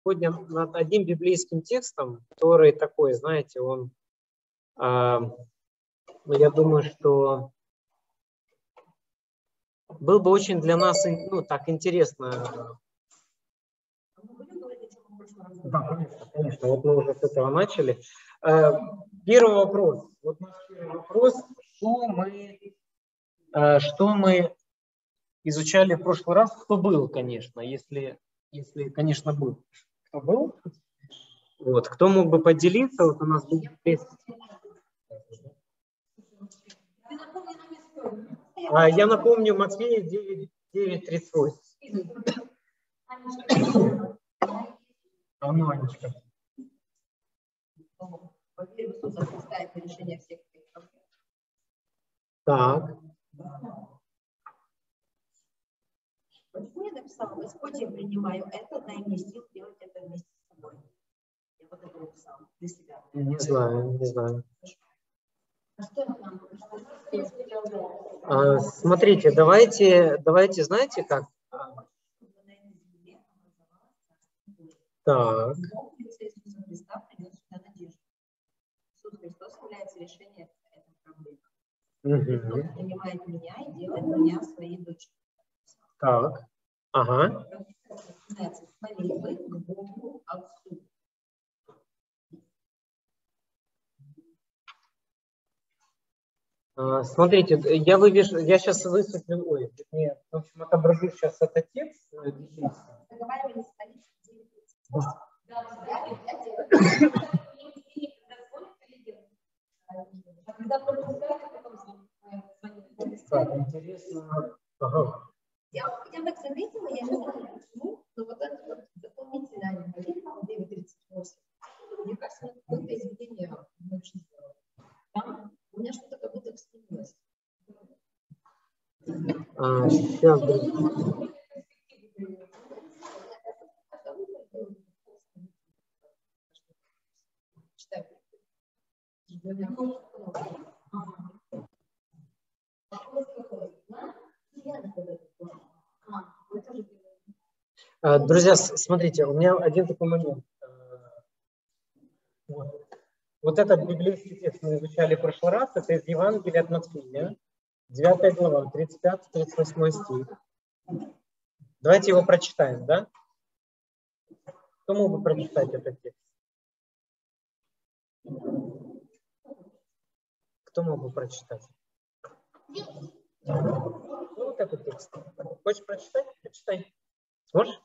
сегодня над одним библейским текстом, который такой, знаете, он, я думаю, что был бы очень для нас, ну, так интересно. Да, конечно, конечно. Вот мы уже с этого начали. Первый вопрос. Вот наш первый вопрос. Что мы изучали в прошлый раз? Кто был, конечно, если конечно, был. Кто был? Вот. Кто мог бы поделиться? Вот у нас был... Я напомню, Матфея 9:38. Анечка. Так. Почему я написала, Господь, я принимаю это, дай мне сил делать это вместе с тобой. Я вот это написала для себя. Не знаю. А что нам? Смотрите, давайте, знаете как? Так. Иисус Христос является решением этой проблемы. Он принимает меня и делает меня своей дочерью. Так. Ага. Молитвы к Богу Отцу. Смотрите, я сейчас высветлю, в общем, отображу сейчас этот текст. Так, интересно. Ага. Я так заметила, я не знаю почему, но вот это вот дополнительная молитва 9:38, мне кажется, это какое-то изменение очень здорово. Там у меня что-то как будто вскинулось. Сейчас. Друзья, смотрите, у меня один такой момент. Вот этот библейский текст мы изучали в прошлый раз, это из Евангелия от Матфея, 9 глава, 35-38 стих. Давайте его прочитаем, да? Кто мог бы прочитать этот текст? Кто мог бы прочитать? Вот этот текст. Хочешь прочитать? Прочитай. Сможешь?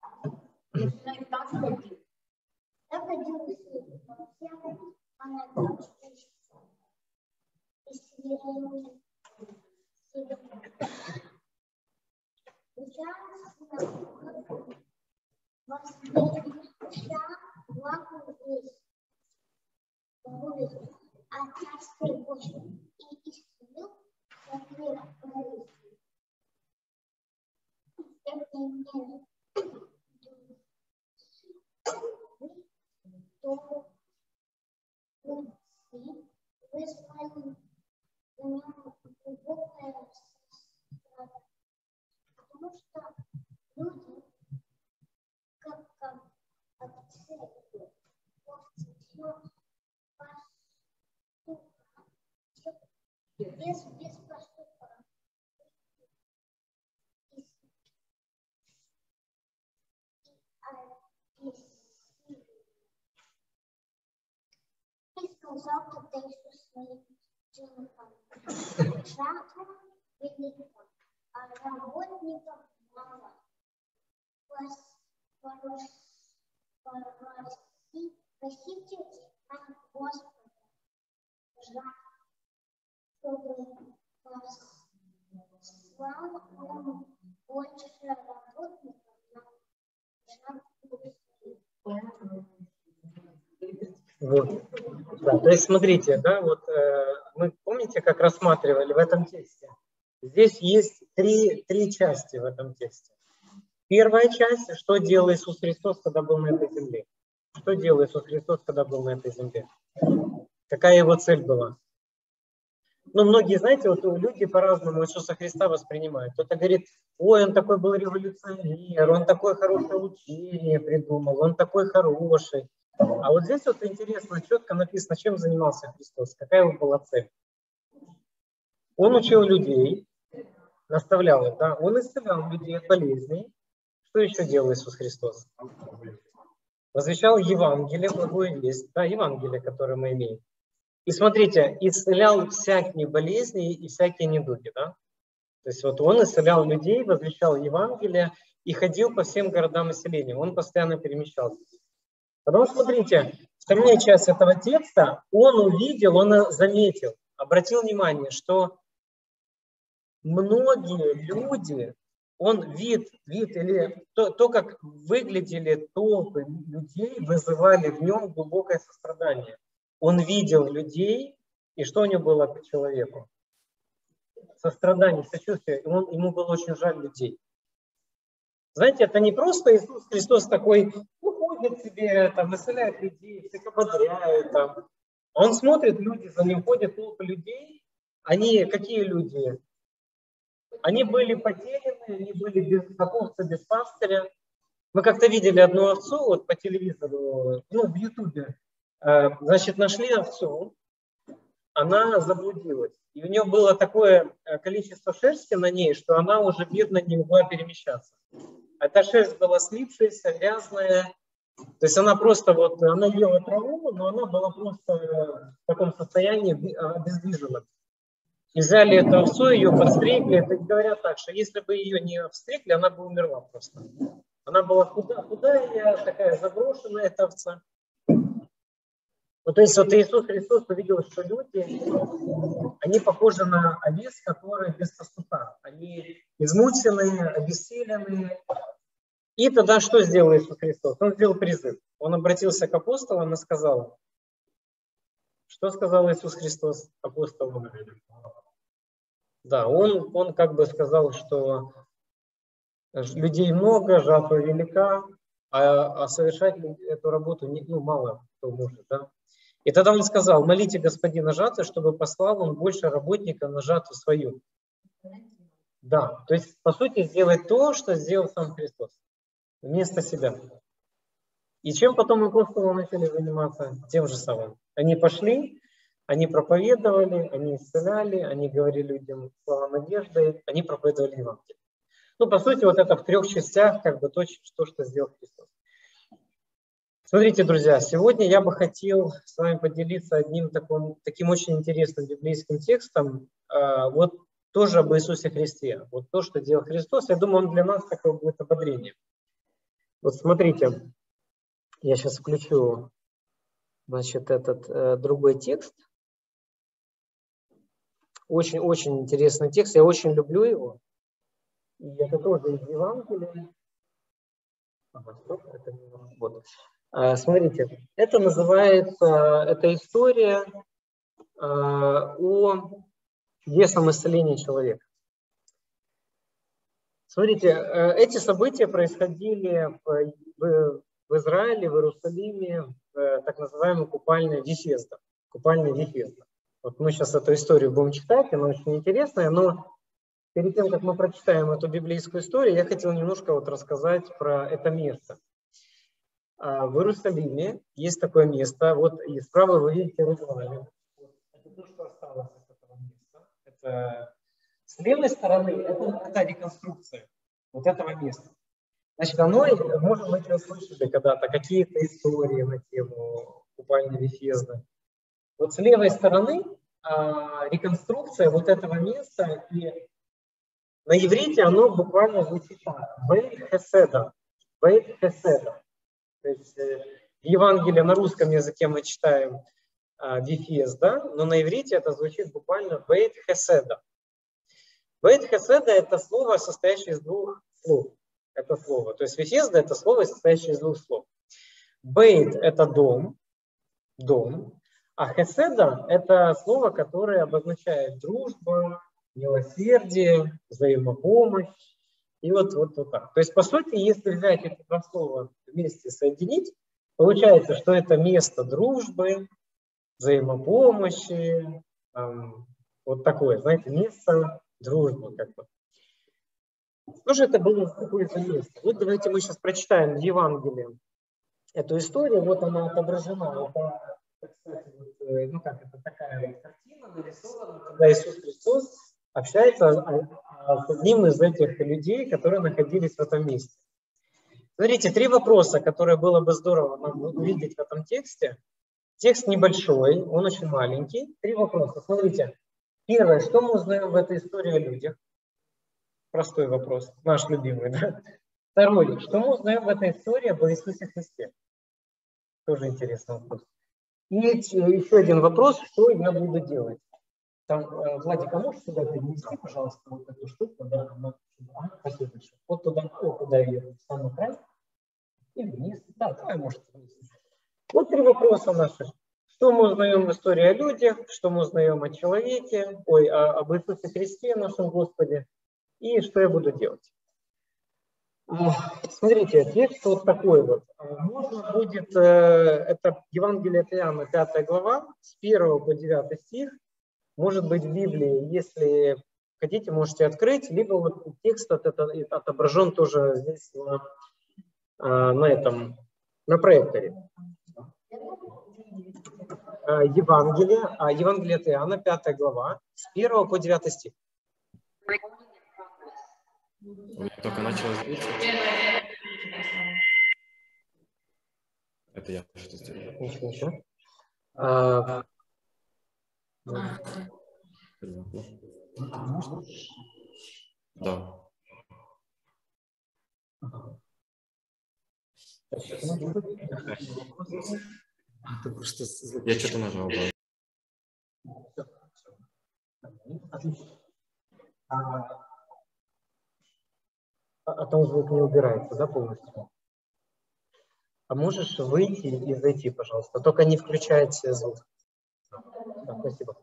Потому что люди, как отцы, без поступка. И сказал тогда Иисус своим ученикам: жатва велика, а работников мало. Просите от Господа жатву, чтобы послал Он больше работников на жатву. Вот. Да, то есть смотрите, да, вот мы помните, как рассматривали в этом тексте? Здесь есть три части в этом тексте. Первая часть, что делал Иисус Христос, когда был на этой земле? Что делал Иисус Христос, когда был на этой земле? Какая его цель была? Ну, многие, знаете, вот люди по-разному Иисуса Христа воспринимают. Кто-то говорит, ой, он такой был революционер, он такое хорошее учение придумал, он такой хороший. А вот здесь вот интересно, четко написано, чем занимался Христос, какая его была цель. Он учил людей, наставлял их, да? Он исцелял людей от болезней. Что еще делал Иисус Христос? Возвещал Евангелие, благую весть, да, Евангелие, которое мы имеем. И смотрите, исцелял всякие болезни и всякие недуги, да? То есть вот он исцелял людей, возвещал Евангелие и ходил по всем городам и селениям. Он постоянно перемещался. Потому что, смотрите, вторая часть этого текста, он увидел, он заметил, обратил внимание, что многие люди, он вид или то, как выглядели толпы людей, вызывали в нем глубокое сострадание. Он видел людей, и что у него было к человеку? Сострадание, сочувствие. Ему было очень жаль людей. Знаете, это не просто Иисус Христос такой, ну, ходит себе, там, исцеляет людей, всех ободряет. Там. Он смотрит, люди за ним ходят, толпы людей. Они, какие люди? Они были потеряны, они были без овца, без пастыря. Мы как-то видели одну овцу вот по телевизору, ну, в Ютубе. Значит, нашли овцу, она заблудилась. И у нее было такое количество шерсти на ней, что она уже, бедно, не могла перемещаться. Эта шерсть была слипшаяся, грязная. То есть она просто вот, она ела траву, но она была просто в таком состоянии обездвижена. И взяли эту овцу, ее подстригли. Это говорят так, что если бы ее не обстригли, она бы умерла просто. Она была худая, такая заброшенная, эта овца. Ну, то есть вот Иисус Христос увидел, что люди, они похожи на овец, которые без пастуха. Они измученные, обессиленные. И тогда что сделал Иисус Христос? Он сделал призыв. Он обратился к апостолам и сказал, что сказал Иисус Христос апостолам? Да, он как бы сказал, что людей много, жатва велика, а совершать эту работу мало кто может. Да? И тогда он сказал, молите Господина жатвы, чтобы послал он больше работников на жатву свою. Да, то есть, по сути, сделать то, что сделал сам Христос, вместо себя. И чем потом апостолы начали заниматься? Тем же самым. Они пошли, они проповедовали, они исцеляли, они говорили людям слова надежды, они проповедовали Евангелие. Ну, по сути, вот это в 3 частях, как бы то, что сделал Христос. Смотрите, друзья, сегодня я бы хотел с вами поделиться одним таким очень интересным библейским текстом, вот тоже об Иисусе Христе. Вот то, что делал Христос, я думаю, он для нас такое будет ободрение. Вот смотрите, я сейчас включу, значит, этот другой текст. Очень-очень интересный текст, я очень люблю его. И это тоже из Евангелия. Вот. Смотрите, это называется, это история о чудесном исцелении человека. Смотрите, эти события происходили в Израиле, в Иерусалиме, в так называемой купальной Вифезда. Купальной Вифезда. Вот мы сейчас эту историю будем читать, она очень интересная, но перед тем, как мы прочитаем эту библейскую историю, я хотел немножко вот рассказать про это место. В Иерусалиме есть такое место, вот и справа вы видите Иерусалим. Это то, что осталось от этого места. Это, с левой стороны это реконструкция вот этого места. Значит, оно, может быть, вы слышали когда-то какие-то истории на тему купальни Вифезды. Вот с левой стороны реконструкция вот этого места, и на иврите оно буквально звучит так. Бейт Хеседа. Бейт Хеседа. То есть в Евангелии на русском языке мы читаем Вифезда, но на иврите это звучит буквально Бейт Хеседа. Бейт Хеседа это слово, состоящее из 2 слов. Это слово. То есть Вифезда это слово, состоящее из 2 слов. Бейт это дом, а Хеседа это слово, которое обозначает дружбу, милосердие, взаимопомощь. И вот так. То есть, по сути, если взять эти 2 слова вместе соединить, получается, что это место дружбы, взаимопомощи, Вот такое, знаете, место дружбы как бы. Что же это было такое за место? Вот давайте мы сейчас прочитаем в Евангелии эту историю. Вот она отображена. Это, кстати, вот, ну как, это такая вот картина нарисована, когда Иисус Христос общается с одним из этих людей, которые находились в этом месте. Смотрите, 3 вопроса, которые было бы здорово нам увидеть в этом тексте. Текст небольшой, он очень маленький. 3 вопроса. Смотрите. Первое, что мы узнаем в этой истории о людях? Простой вопрос, наш любимый, да? Второй, что мы узнаем в этой истории об Иисусе Христе? Тоже интересный вопрос. И еще один вопрос, что я буду делать? Там, Владик, а можешь сюда перенести, пожалуйста, вот эту штуку? Да, спасибо большое. Вот туда, куда ее, в самый край. Или вниз. Да, давай, может, вниз. Вот 3 вопроса наши. Что мы узнаем в истории о людях, что мы узнаем о человеке, об Иисусе Христе, нашем Господе, и что я буду делать. Смотрите, текст вот такой вот. Можно будет, это Евангелие от Иоанна, 5 глава, с 1 по 9 стих. Может быть, в Библии, если хотите, можете открыть, либо вот текст отображен тоже здесь на проекторе. Евангелие от Иоанна, 5 глава, с 1 по 9 стих. У меня только началось двигаться. Это я что сделал. Ничего. Да. Я что-то нажал, да. Отлично. А там звук не убирается, да, полностью? А можешь выйти и зайти, пожалуйста? Только не включайте звук. Да, спасибо.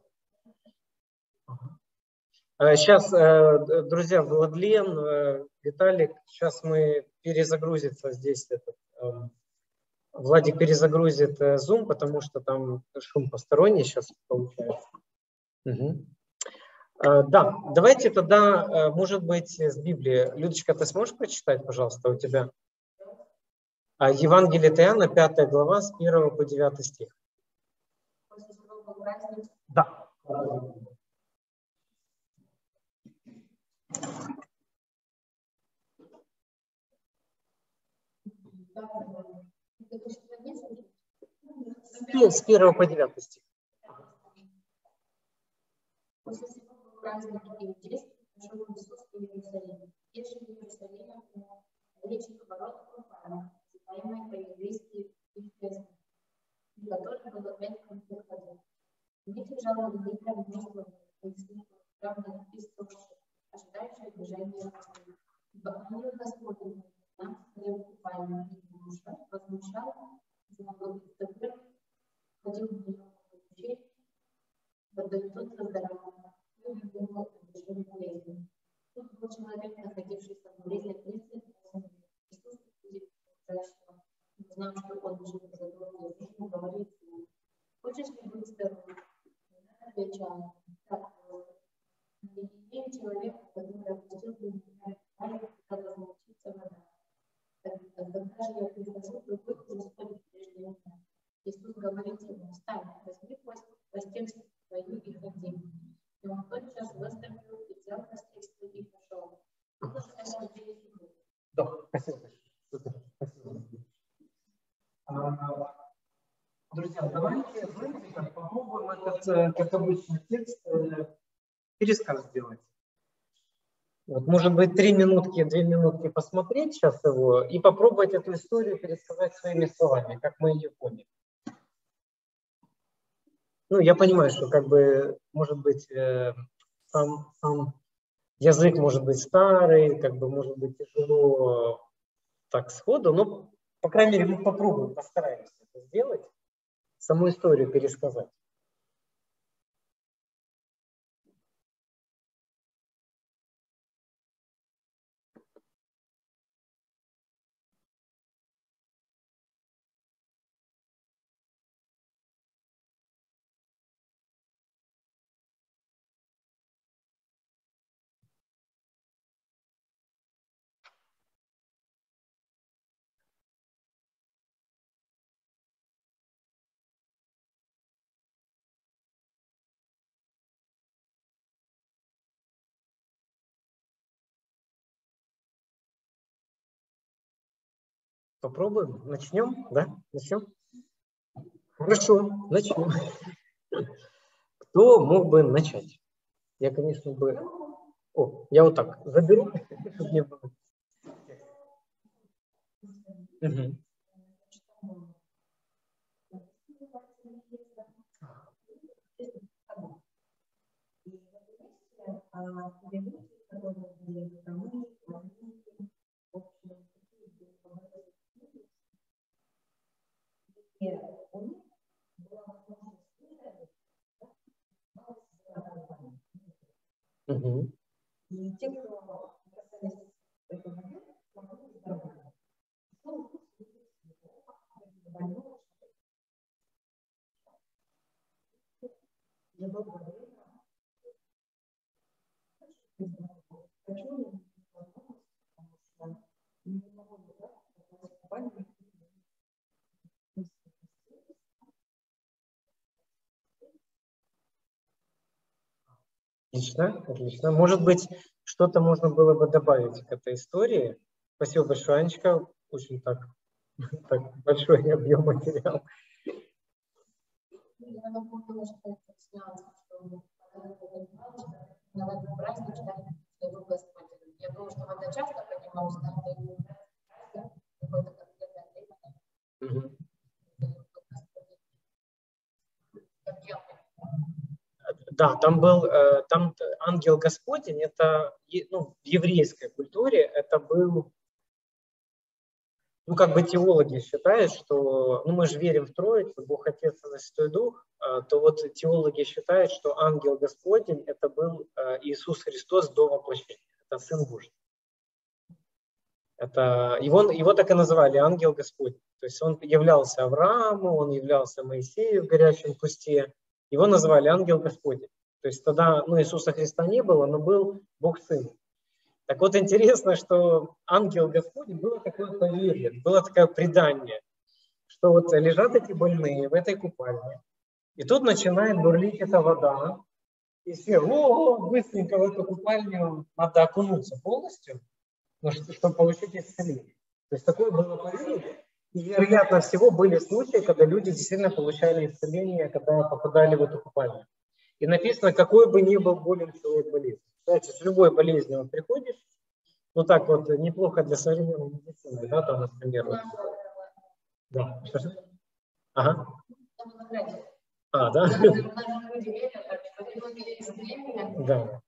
Сейчас, друзья, Владлен, Виталик, сейчас мы перезагрузится здесь Владик перезагрузит Zoom, потому что там шум посторонний сейчас получается. Угу. Да, давайте тогда, может быть, с Библии. Людочка, ты сможешь прочитать, пожалуйста, у тебя? Евангелие от Иоанна, 5 глава, с 1 по 9 стих. Да. С 1 по 9 стих. После всего праздника Евангелия пошел Иисус в Иерусалим. Ешь в Иерусалиме Речных ворот Куфана, называемой по-еврейски Ефесом, в которых было 5 крутых ходов. В них лежало великое множество правда источников, ожидающих движения Господа. Ибо ангел Господень нам стоял купальня и душа, возмущал, которым ходил в него путей, подойдут раздавал, и думал о движении болезни. Тут был человек, находившийся в болезни 30 лет. Иисус, видя окружающего, узнав, что он жив за долгую жизнь, говорит ему: «Хочешь ли быть здоров?» Он отвечал: «Так, Господи». Не имея человека, который опустил бы меня в палец, когда возмутится вода. Когда же я прихожу, другой Господь прежде меня. Иисус говорит ему: «Встань, возьми постельство твою и ходи». И он тотчас выставил и взял постельство и пошел. Да, спасибо. Спасибо. Друзья, давайте, знаете, попробуем этот, как обычно, текст пересказ сделать. Вот, может быть, 3 минутки, 2 минутки посмотреть сейчас его и попробовать эту историю пересказать своими словами, как мы ее поняли. Ну, я понимаю, что как бы, может быть, сам язык может быть старый, как бы может быть тяжело так сходу, но, по крайней мере, мы попробуем, постараемся это сделать, саму историю пересказать. Попробуем? Начнем? Да? Начнем? Хорошо, начнем. Кто мог бы начать? Я, конечно, бы... О, я вот так заберу, чтобы не было. Угу. Угу. И те, кто касались этого момента, могли здоровья. Отлично, отлично. Может быть, что-то можно было бы добавить к этой истории. Спасибо большое, Анечка. Очень так большой объем материала. Я напомнила, что это снялось, что на этот праздник читали Господь. Я думаю, что она часто поднималась на какое-то конкретное время. Да, там был там ангел Господень, это в еврейской культуре это был, как бы теологи считают, что, мы же верим в Троицу, Бог Отец и Святой Дух, то вот теологи считают, что ангел Господень это был Иисус Христос до воплощения, это Сын Божий. Это, его так и называли ангел Господень. То есть он являлся Аврааму, он являлся Моисею в горячем кусте. Его называли ангел Господень. То есть тогда Иисуса Христа не было, но был Бог Сын. Так вот интересно, что ангел Господень было такое поверье, было такое предание, что вот лежат эти больные в этой купальне, и тут начинает бурлить эта вода, и все, быстренько в эту купальню надо окунуться полностью, чтобы получить исцеление. То есть такое было поверье. И, вероятно всего, были случаи, когда люди действительно получали исцеление, когда попадали в эту купальню. И написано, какой бы ни был болен человек болезнь. Кстати, с любой болезнью приходишь, так вот, неплохо для современной медицины, да, там, например. Вот. Да, что? Ага. Да? Да.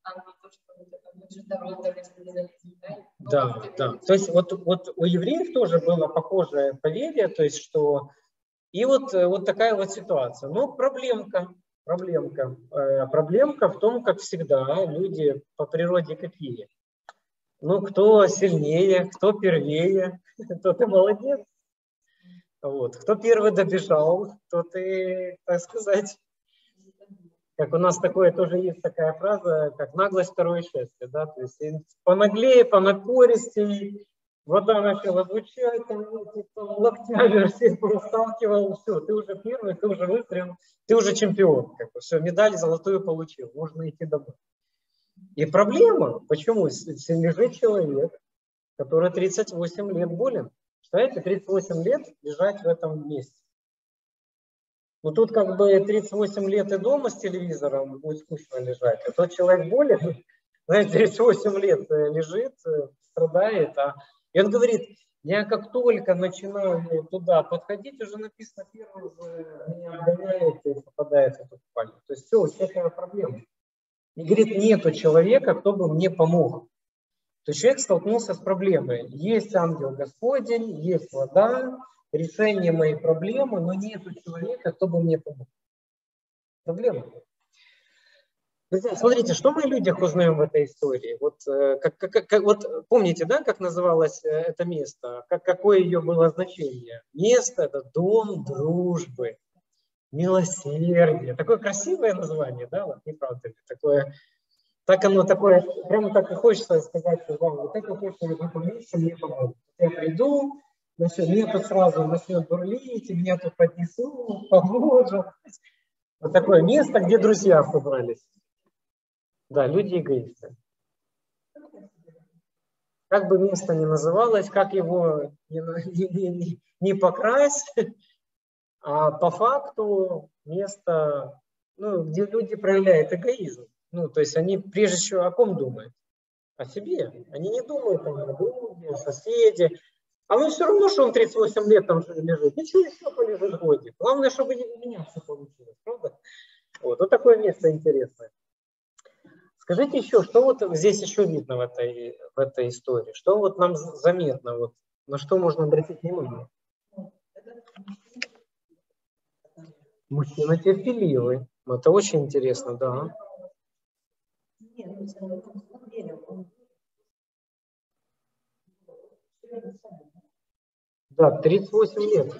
Да. То есть вот у евреев тоже было похожее поверье, то есть что... И вот такая вот ситуация. Но проблемка в том, как всегда, люди по природе какие. Кто сильнее, кто первее, тот и молодец. Вот. Кто первый добежал, тот и, так сказать, как у нас тоже есть такая фраза, как наглость второе счастье, да, то есть понаглее, понапористей, вода начала звучать, локтями всех сталкивал, все, ты уже первый, ты уже выстрел, ты уже чемпион, все, медаль золотую получил, можно идти домой. И проблема, почему лежит человек, который 38 лет болен, представляете, 38 лет лежать в этом месте. Тут 38 лет и дома с телевизором будет скучно лежать, а тот человек болен, знаете, 38 лет лежит, страдает, и он говорит, я как только начинаю туда подходить, уже написано, первый меня обгоняет и попадает в эту купальню. То есть все, у человека проблема. И говорит, нету человека, кто бы мне помог. То есть человек столкнулся с проблемой. Есть ангел Господень, есть вода, решение моей проблемы, но нету человека, кто бы мне помог. Проблема. Друзья, смотрите, что мы о людях узнаем в этой истории. Вот помните, да, как называлось это место? Какое ее было значение? Место – это дом дружбы, милосердия. Такое красивое название, да, вот не правда ли? Такое, так оно такое, прямо так и хочется сказать, что вот это хочется в этом месте мне помогут. Я приду, меня тут сразу начнет бурлить, и меня тут поднесут, поможет. Вот такое место, где друзья собрались. Да, люди эгоисты. как бы место ни называлось, как его не покрась, а по факту место, ну, где люди проявляют эгоизм. Ну, то есть они прежде всего о ком думают? О себе. Они не думают там, о друге, о соседе. А ну все равно, что он 38 лет там лежит. Ничего, еще полежит годик. Главное, чтобы не у меня все получилось. Правда? Вот такое место интересное. Скажите еще, что вот здесь еще видно в этой истории? Что вот нам заметно? Вот, на что можно обратить внимание? Мужчина терпеливый. Это очень интересно, да. Да, 38 лет.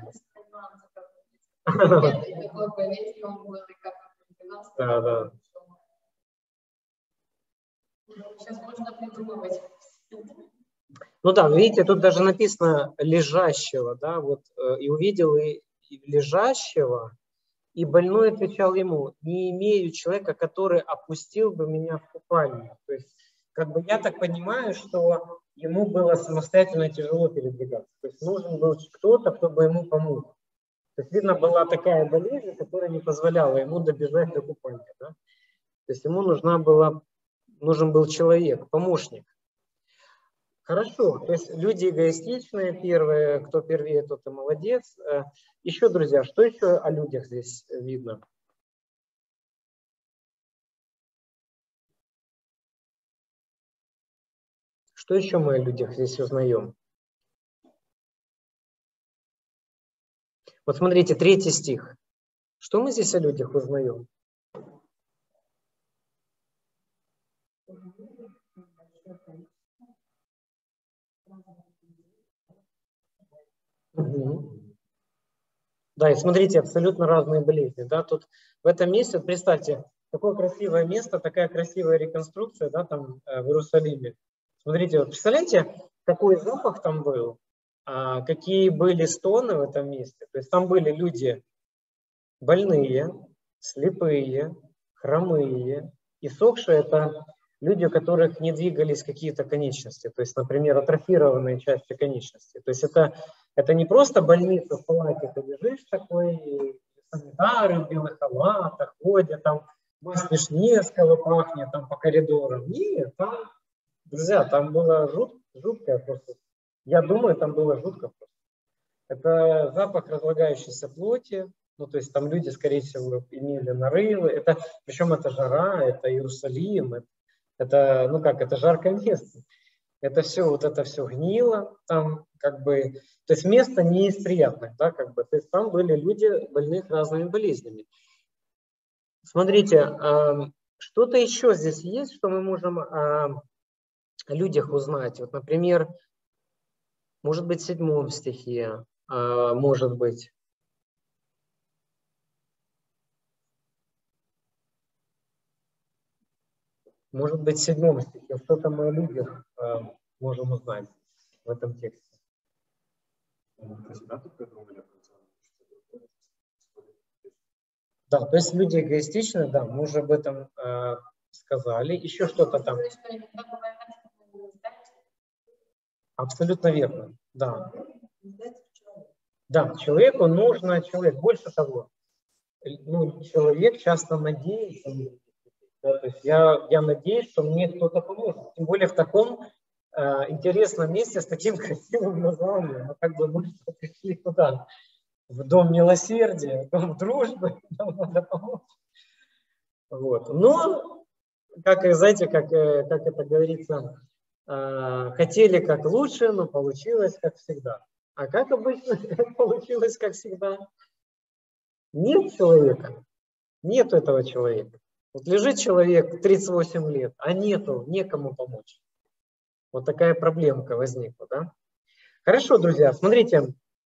Да, да. Сейчас можно придумывать. Ну да, видите, тут даже написано лежащего, да, вот, и увидел и лежащего, и больной отвечал ему: не имею человека, который опустил бы меня в купальню. То есть, как бы я так понимаю, что ему было самостоятельно тяжело передвигаться. То есть нужен был кто-то, кто бы ему помог. То есть, видно, была такая болезнь, которая не позволяла ему добежать до купальни. Да? То есть ему нужен был человек, помощник. Хорошо, то есть люди эгоистичные, первые, кто первее, тот и молодец. Еще, друзья, что еще о людях здесь видно? Что еще мы о людях здесь узнаем? Вот смотрите, 3 стих. Что мы здесь о людях узнаем? Угу. Да, и смотрите, абсолютно разные болезни. Да? Тут в этом месте, представьте, такое красивое место, такая красивая реконструкция, да, там в Иерусалиме. Смотрите, вот представляете, какой запах там был, какие были стоны в этом месте. То есть там были люди больные, слепые, хромые, иссохшие — это люди, у которых не двигались какие-то конечности, то есть, например, атрофированные части конечности. То есть это не просто больница в палате, ты лежишь такой, санитары в белых халатах ходят, там масло Вишневского пахнет там по коридорам. Нет, там, друзья, там было жуткое просто. Я думаю, там было жутко просто. Это запах разлагающейся плоти. Ну, то есть там люди, скорее всего, имели нарывы. Причем это жара, это Иерусалим, это, ну как, это жаркое место. Это все гнило, там как бы, то есть место не из приятных, да, как бы, то есть там были люди больных разными болезнями. Смотрите, что-то еще здесь есть, что мы можем о людях узнать. Вот, например, может быть, в 7 стихе, может быть. Может быть, в 7 стихе что-то мы о людях можем узнать в этом тексте. Да, то есть люди эгоистичны, да, мы уже об этом сказали. Еще что-то там. Абсолютно верно, да. Да, человеку нужно, больше того, ну, человек часто надеется, да, то есть я надеюсь, что мне кто-то поможет, тем более в таком интересном месте с таким красивым названием. Как бы мы пришли куда? В дом милосердия, в дом дружбы, нам надо помочь. Вот. Но, как, знаете, как это говорится, хотели как лучше, но получилось как всегда. А как обычно получилось как всегда? Нет человека, нет этого человека. Вот лежит человек 38 лет, а некому помочь. Вот такая проблемка возникла, да? Хорошо, друзья, смотрите.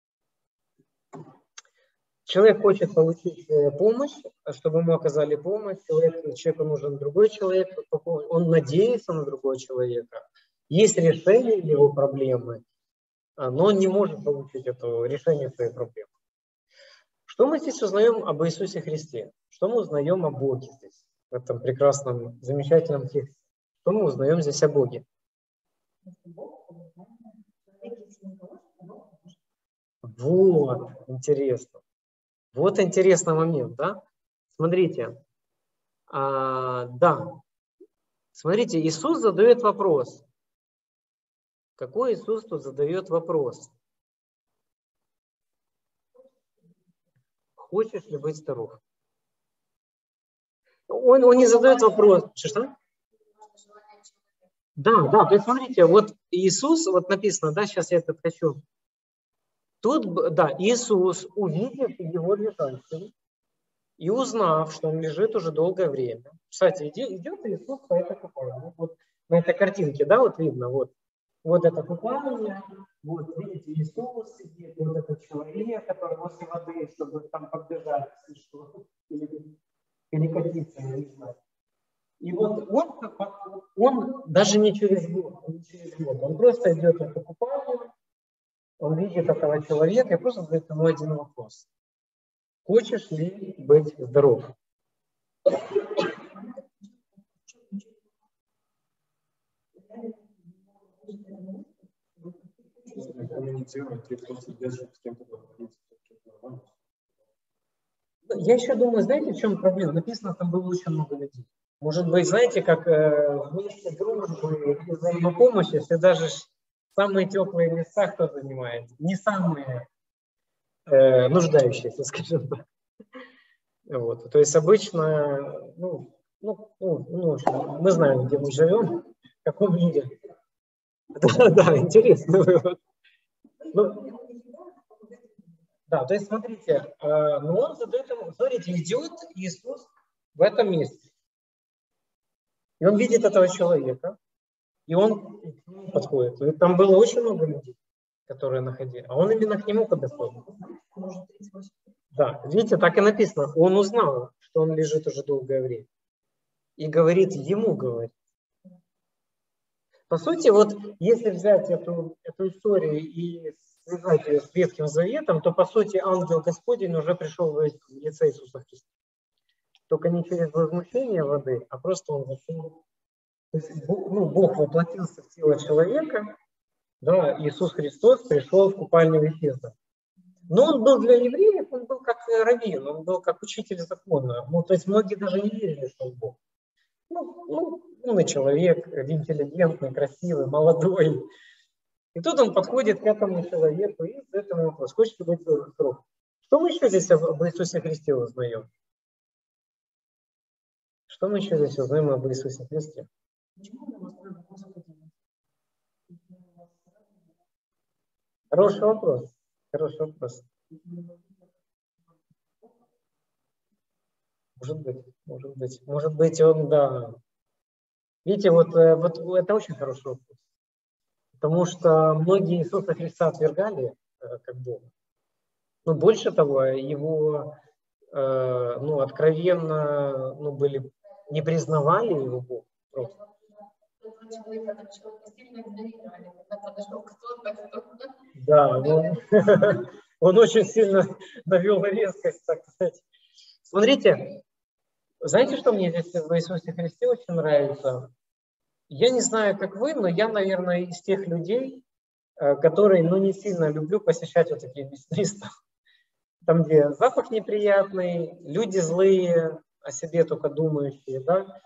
Человек хочет получить помощь, чтобы ему оказали помощь. Человеку нужен другой человек, он надеется на другого человека. Есть решение его проблемы, но он не может получить это решение своей проблемы. Что мы здесь узнаем об Иисусе Христе? Что мы узнаем о Боге здесь, в этом прекрасном, замечательном тексте? Что мы узнаем здесь о Боге? Вот, интересно. Вот интересный момент, да? Смотрите. Да. Смотрите, Иисус задает вопрос. Какой Иисус тут задает вопрос? Хочешь ли быть здоров? Он не задает вопрос. Что? Да, то есть смотрите, вот Иисус, вот написано, да, сейчас я это хочу. Тут, да, Иисус, увидев его лежащим и узнав, что он лежит уже долгое время. Кстати, идет Иисус по этой купальне. Вот на этой картинке, да, вот видно, вот это купальня, вот видите, Иисус сидит, вот этот человек, который возле воды, чтобы там подбежать, если что, или перекатиться, я не знаю. И вот он даже не через год, он просто идет в эту купальню, он видит этого человека и просто задает ему один вопрос. Хочешь ли быть здоров? Я еще думаю, знаете, в чем проблема? Написано, там было очень много людей. Может быть, знаете, как вместе дружбы и взаимопомощи, если даже самые теплые места кто занимает, не самые нуждающиеся, скажем так. Вот. То есть обычно, мы знаем, где мы живем, в каком мире. Да, интересный вывод. Да, то есть смотрите, но он задает ему, смотрите, идет Иисус в этом месте. И он видит этого человека, и он подходит. И там было очень много людей, которые находили. А он именно к нему подошел. Да, видите, так и написано. Он узнал, что он лежит уже долгое время. И говорит, ему говорит. По сути, вот если взять эту историю и связать ее с Ветхим Заветом, то, по сути, ангел Господень уже пришел в лице Иисуса Христа. Только не через возмущение воды, а просто он зашел. То есть, Бог воплотился в тело человека, да, Иисус Христос пришел в купальню Вифезда. Но он был для евреев, он был как раввин, он был как учитель закона. То есть многие даже не верили, что он Бог. Умный человек, интеллигентный, красивый, молодой. И тут он подходит к этому человеку и задает ему вопрос. Хочешь ли быть здоров? Что мы еще здесь об Иисусе Христе узнаем? Что мы еще здесь узнаем об Иисусе Христе? Хороший вопрос. Хороший вопрос. Может быть, он, да. Видите, вот это очень хороший вопрос. Потому что многие Иисуса Христа отвергали как Бога. Но больше того, его откровенно не признавали его Богом. Да, он очень сильно навел резкость, так сказать. Смотрите, знаете, что мне здесь в Иисусе Христе очень нравится? Я не знаю, как вы, но я, наверное, из тех людей, которые, не сильно люблю посещать вот такие места. Там, где запах неприятный, люди злые, о себе только думающие, да.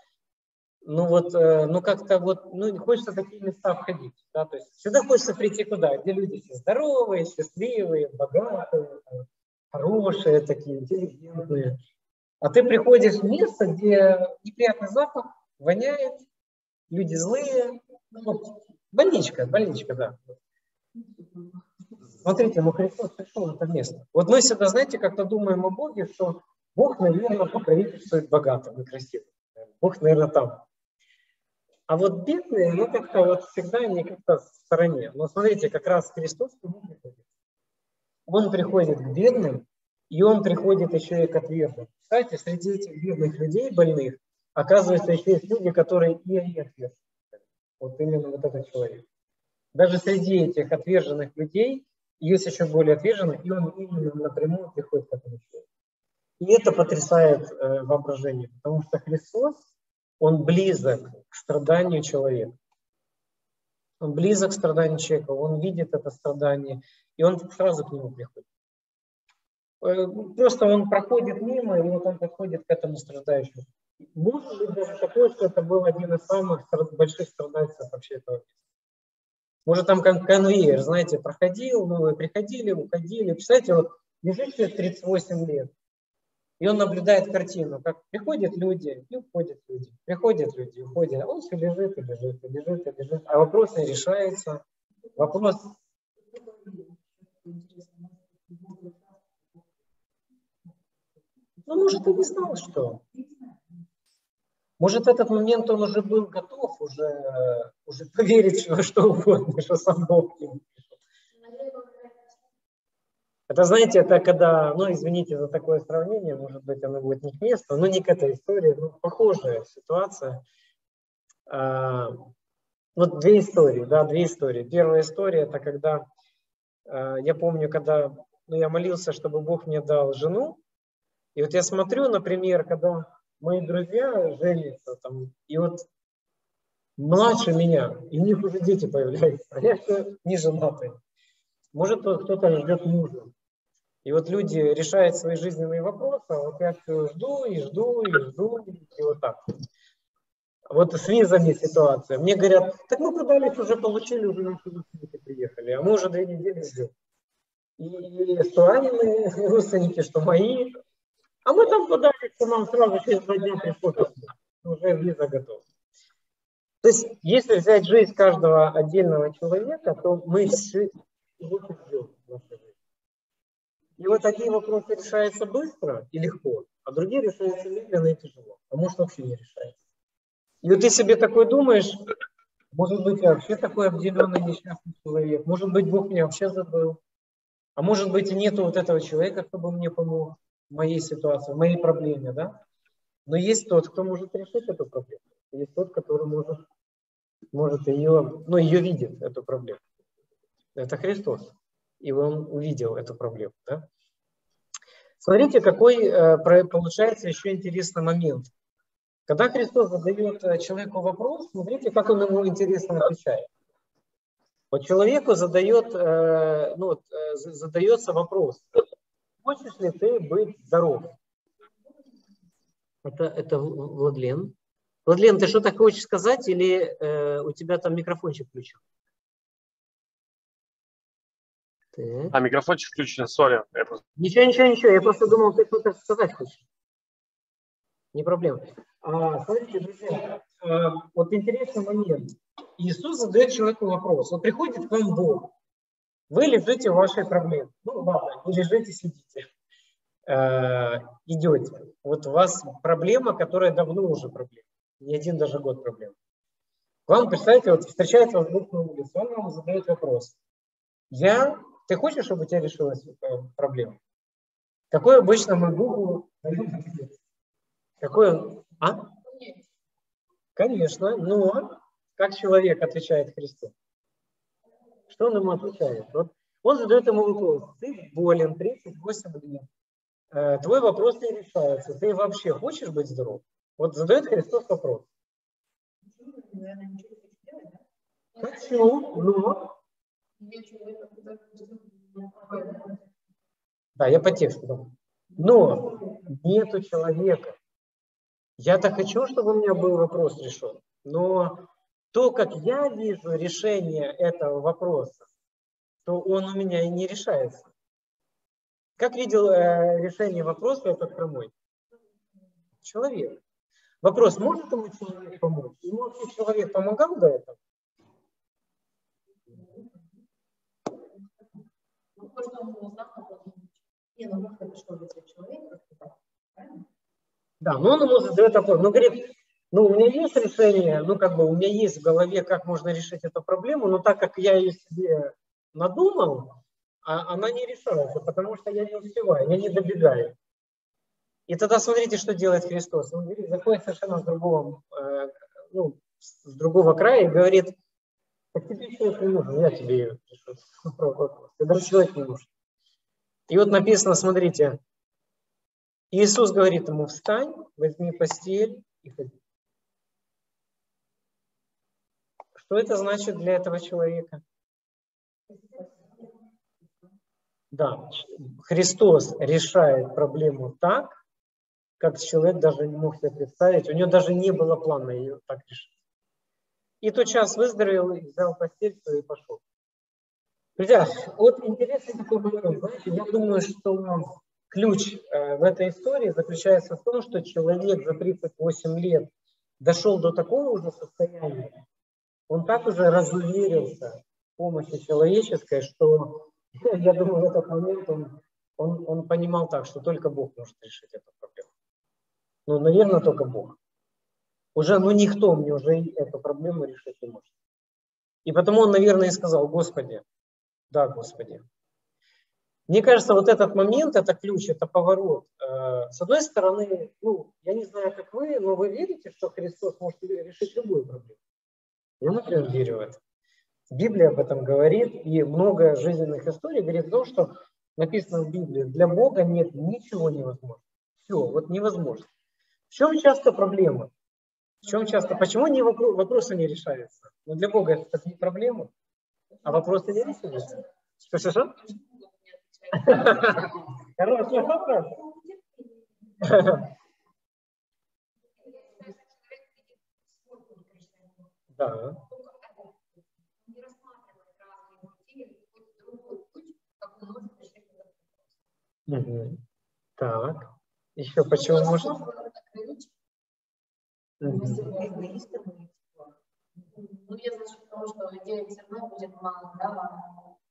Хочется в такие места входить, да, то есть всегда хочется прийти куда, где люди все здоровые, счастливые, богатые, хорошие такие, интеллигентные. А ты приходишь в место, где неприятный запах, воняет, люди злые, больничка, да. Смотрите, Христос пришел в это место. Вот мы всегда, знаете, как-то думаем о Боге, что Бог, наверное, покровительствует богатым и красивым. Бог, наверное, там. А вот бедные, как-то всегда они как-то в стороне. Но смотрите, как раз Христос он приходит к бедным, и он приходит еще и к отверженным. Кстати, среди этих бедных людей, больных, оказывается, еще есть люди, которые и отвержены. Вот именно вот этот человек. Даже среди этих отверженных людей есть еще более отверженных, и он именно напрямую приходит к этому человеку. И это потрясает воображение, потому что Христос, он близок к страданию человека. Он близок к страданию человека, он видит это страдание, и он сразу к нему приходит. Просто он проходит мимо, и вот он подходит к этому страдающему. Может быть даже такое, что это был один из самых больших страдальцев вообще этого мира. Может, там как конвейер, знаете, проходил, новые приходили, уходили. Представляете, вот лежит человек 38 лет, и он наблюдает картину, как приходят люди и уходят люди, приходят люди и уходят, а он все лежит и лежит, и лежит, и лежит, а вопрос не решается. Вопрос... Ну, может, и не знал, что. Может, в этот момент он уже был готов уже поверить во что угодно, что сам Бог к нему пришел. Это, знаете, это когда, ну, извините за такое сравнение, может быть, оно будет не к месту, но не к этой истории, но похожая ситуация. Вот две истории, да, две истории. Первая история, это когда, я помню, когда я молился, чтобы Бог мне дал жену, и вот я смотрю, например, когда мои друзья женятся, там, и вот младше меня, и у них уже дети появляются, а я еще не женатый. Может, кто-то ждет мужа. И вот люди решают свои жизненные вопросы, а вот я все жду, и жду, и жду, и вот так. Вот с визами ситуация. Мне говорят, так мы подались, уже получили, уже наши родственники приехали, а мы уже 2 недели ждем. И что Анины родственники, что мои. А мы там подались, нам сразу через 2 дня пришло, уже виза готова. То есть, если взять жизнь каждого отдельного человека, то мы все его ждем в нашей жизни. И вот такие вопросы решаются быстро и легко, а другие решаются медленно и тяжело, а может вообще не решаются. И вот ты себе такой думаешь, может быть, я вообще такой обделенный несчастный человек, может быть, Бог меня вообще забыл, а может быть, и нету вот этого человека, кто бы мне помог в моей ситуации, в моей проблеме, да? Но есть тот, кто может решить эту проблему, есть тот, который может ее видит, эту проблему. Это Христос. И он увидел эту проблему. Да? Смотрите, какой получается еще интересный момент. Когда Христос задает человеку вопрос, смотрите, как он ему интересно отвечает. Вот человеку задается вопрос: хочешь ли ты быть здоров? Это Владлен. Владлен, ты что-то хочешь сказать или у тебя там микрофончик включен? Микрофончик включен, сори. Ничего, я просто думал, ты что-то сказать хочешь. Не проблема. Смотрите, друзья, вот интересный момент. Иисус задает человеку вопрос. Вот приходит к вам Бог. Вы лежите в вашей проблеме. Ну ладно, не лежите, сидите. Идете. Вот у вас проблема, которая давно уже проблема. Не один даже год проблема. Вам, представьте, вот встречается вас Бог на улице, он вам задает вопрос. Ты хочешь, чтобы у тебя решилась проблема? Какой обычно мы Богу даем ответ? Какой? Конечно, но как человек отвечает Христу? Что он ему отвечает? Вот он задает ему вопрос. Ты болен 38 лет. Твой вопрос не решается. Ты вообще хочешь быть здоров? Вот задает Христос вопрос. Хочу, но... Да, я по тексту. Но нету человека. Я-то хочу, чтобы у меня был вопрос решен. Но то, как я вижу решение этого вопроса, то он у меня и не решается. Как видел решение вопроса этот хромой? Человек. Вопрос, может ему человек помочь? Ему вообще человек помогал до этого? Да, но он ему задает вопрос. Ну, говорит, у меня есть решение, у меня есть в голове, как можно решить эту проблему, но так как я ее себе надумал, она не решается, потому что я не успеваю, я не добегаю. И тогда смотрите, что делает Христос. Он говорит, заходит совершенно с другого края и говорит, так тебе человек не нужен, я тебе ее решу. Ты даже человек не нужен. И вот написано, смотрите, Иисус говорит ему, встань, возьми постель и ходи. Что это значит для этого человека? Да, Христос решает проблему так, как человек даже не мог себе представить. У него даже не было плана ее так решить. И тотчас выздоровел, взял постель и пошел. Друзья, вот интересный такой момент. Знаете, я думаю, что ключ в этой истории заключается в том, что человек за 38 лет дошел до такого уже состояния, он так уже разуверился в помощи человеческой, что, я думаю, в этот момент он понимал так, что только Бог может решить эту проблему. Ну, наверное, только Бог. Уже, никто мне уже эту проблему решить не может. И потому он, наверное, и сказал: Господи, да, Господи. Мне кажется, вот этот момент, это ключ, это поворот. С одной стороны, я не знаю, как вы, но вы верите, что Христос может решить любую проблему? Я, например, верю в это. Библия об этом говорит, и много жизненных историй говорит о том, что написано в Библии: для Бога нет ничего невозможного. Все, вот невозможно. В чем часто проблема? В чем часто? Почему вопросы не решаются? Но для Бога это не проблема, а вопросы не решаются. Что? Хороший вопрос. Да. Угу. Так. Еще почему может? Я слышу, потому что людей все равно будет мало, да,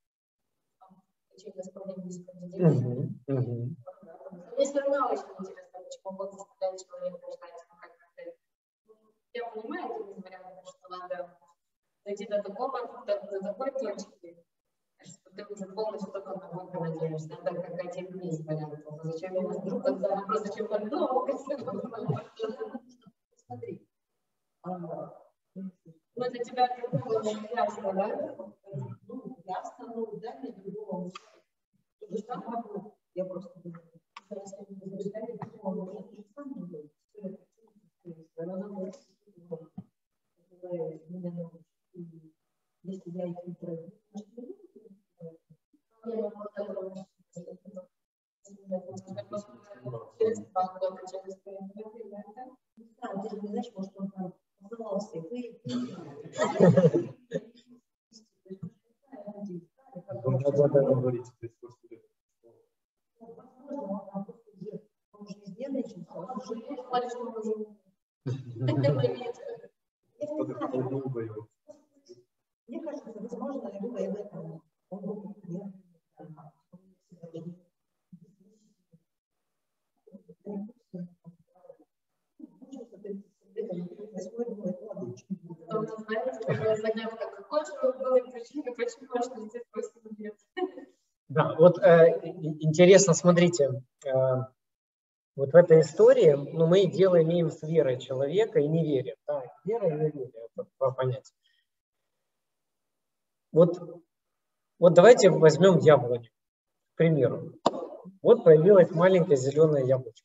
Мне все равно очень интересно, почему Бог заставляет человека ждать. Я понимаю, несмотря на то, что надо дойти до такой точки, что ты уже полностью только на Бога надеешься. Это как один из вариантов. Зачем я вдруг вопрос, зачем подумал? Смотри. Это тебя было ясно, да? Ясно, да, для другого. Я просто если я их не пройду, ты же не знаешь, может, он там назывался, Мне кажется, возможно, либо и в этом. Да, вот интересно, смотрите, вот в этой истории, мы дело имеем с верой человека и неверием. Да, вера и неверие, это два понятия. Вот давайте возьмем яблоню, к примеру. Вот появилась маленькая зеленая яблочко.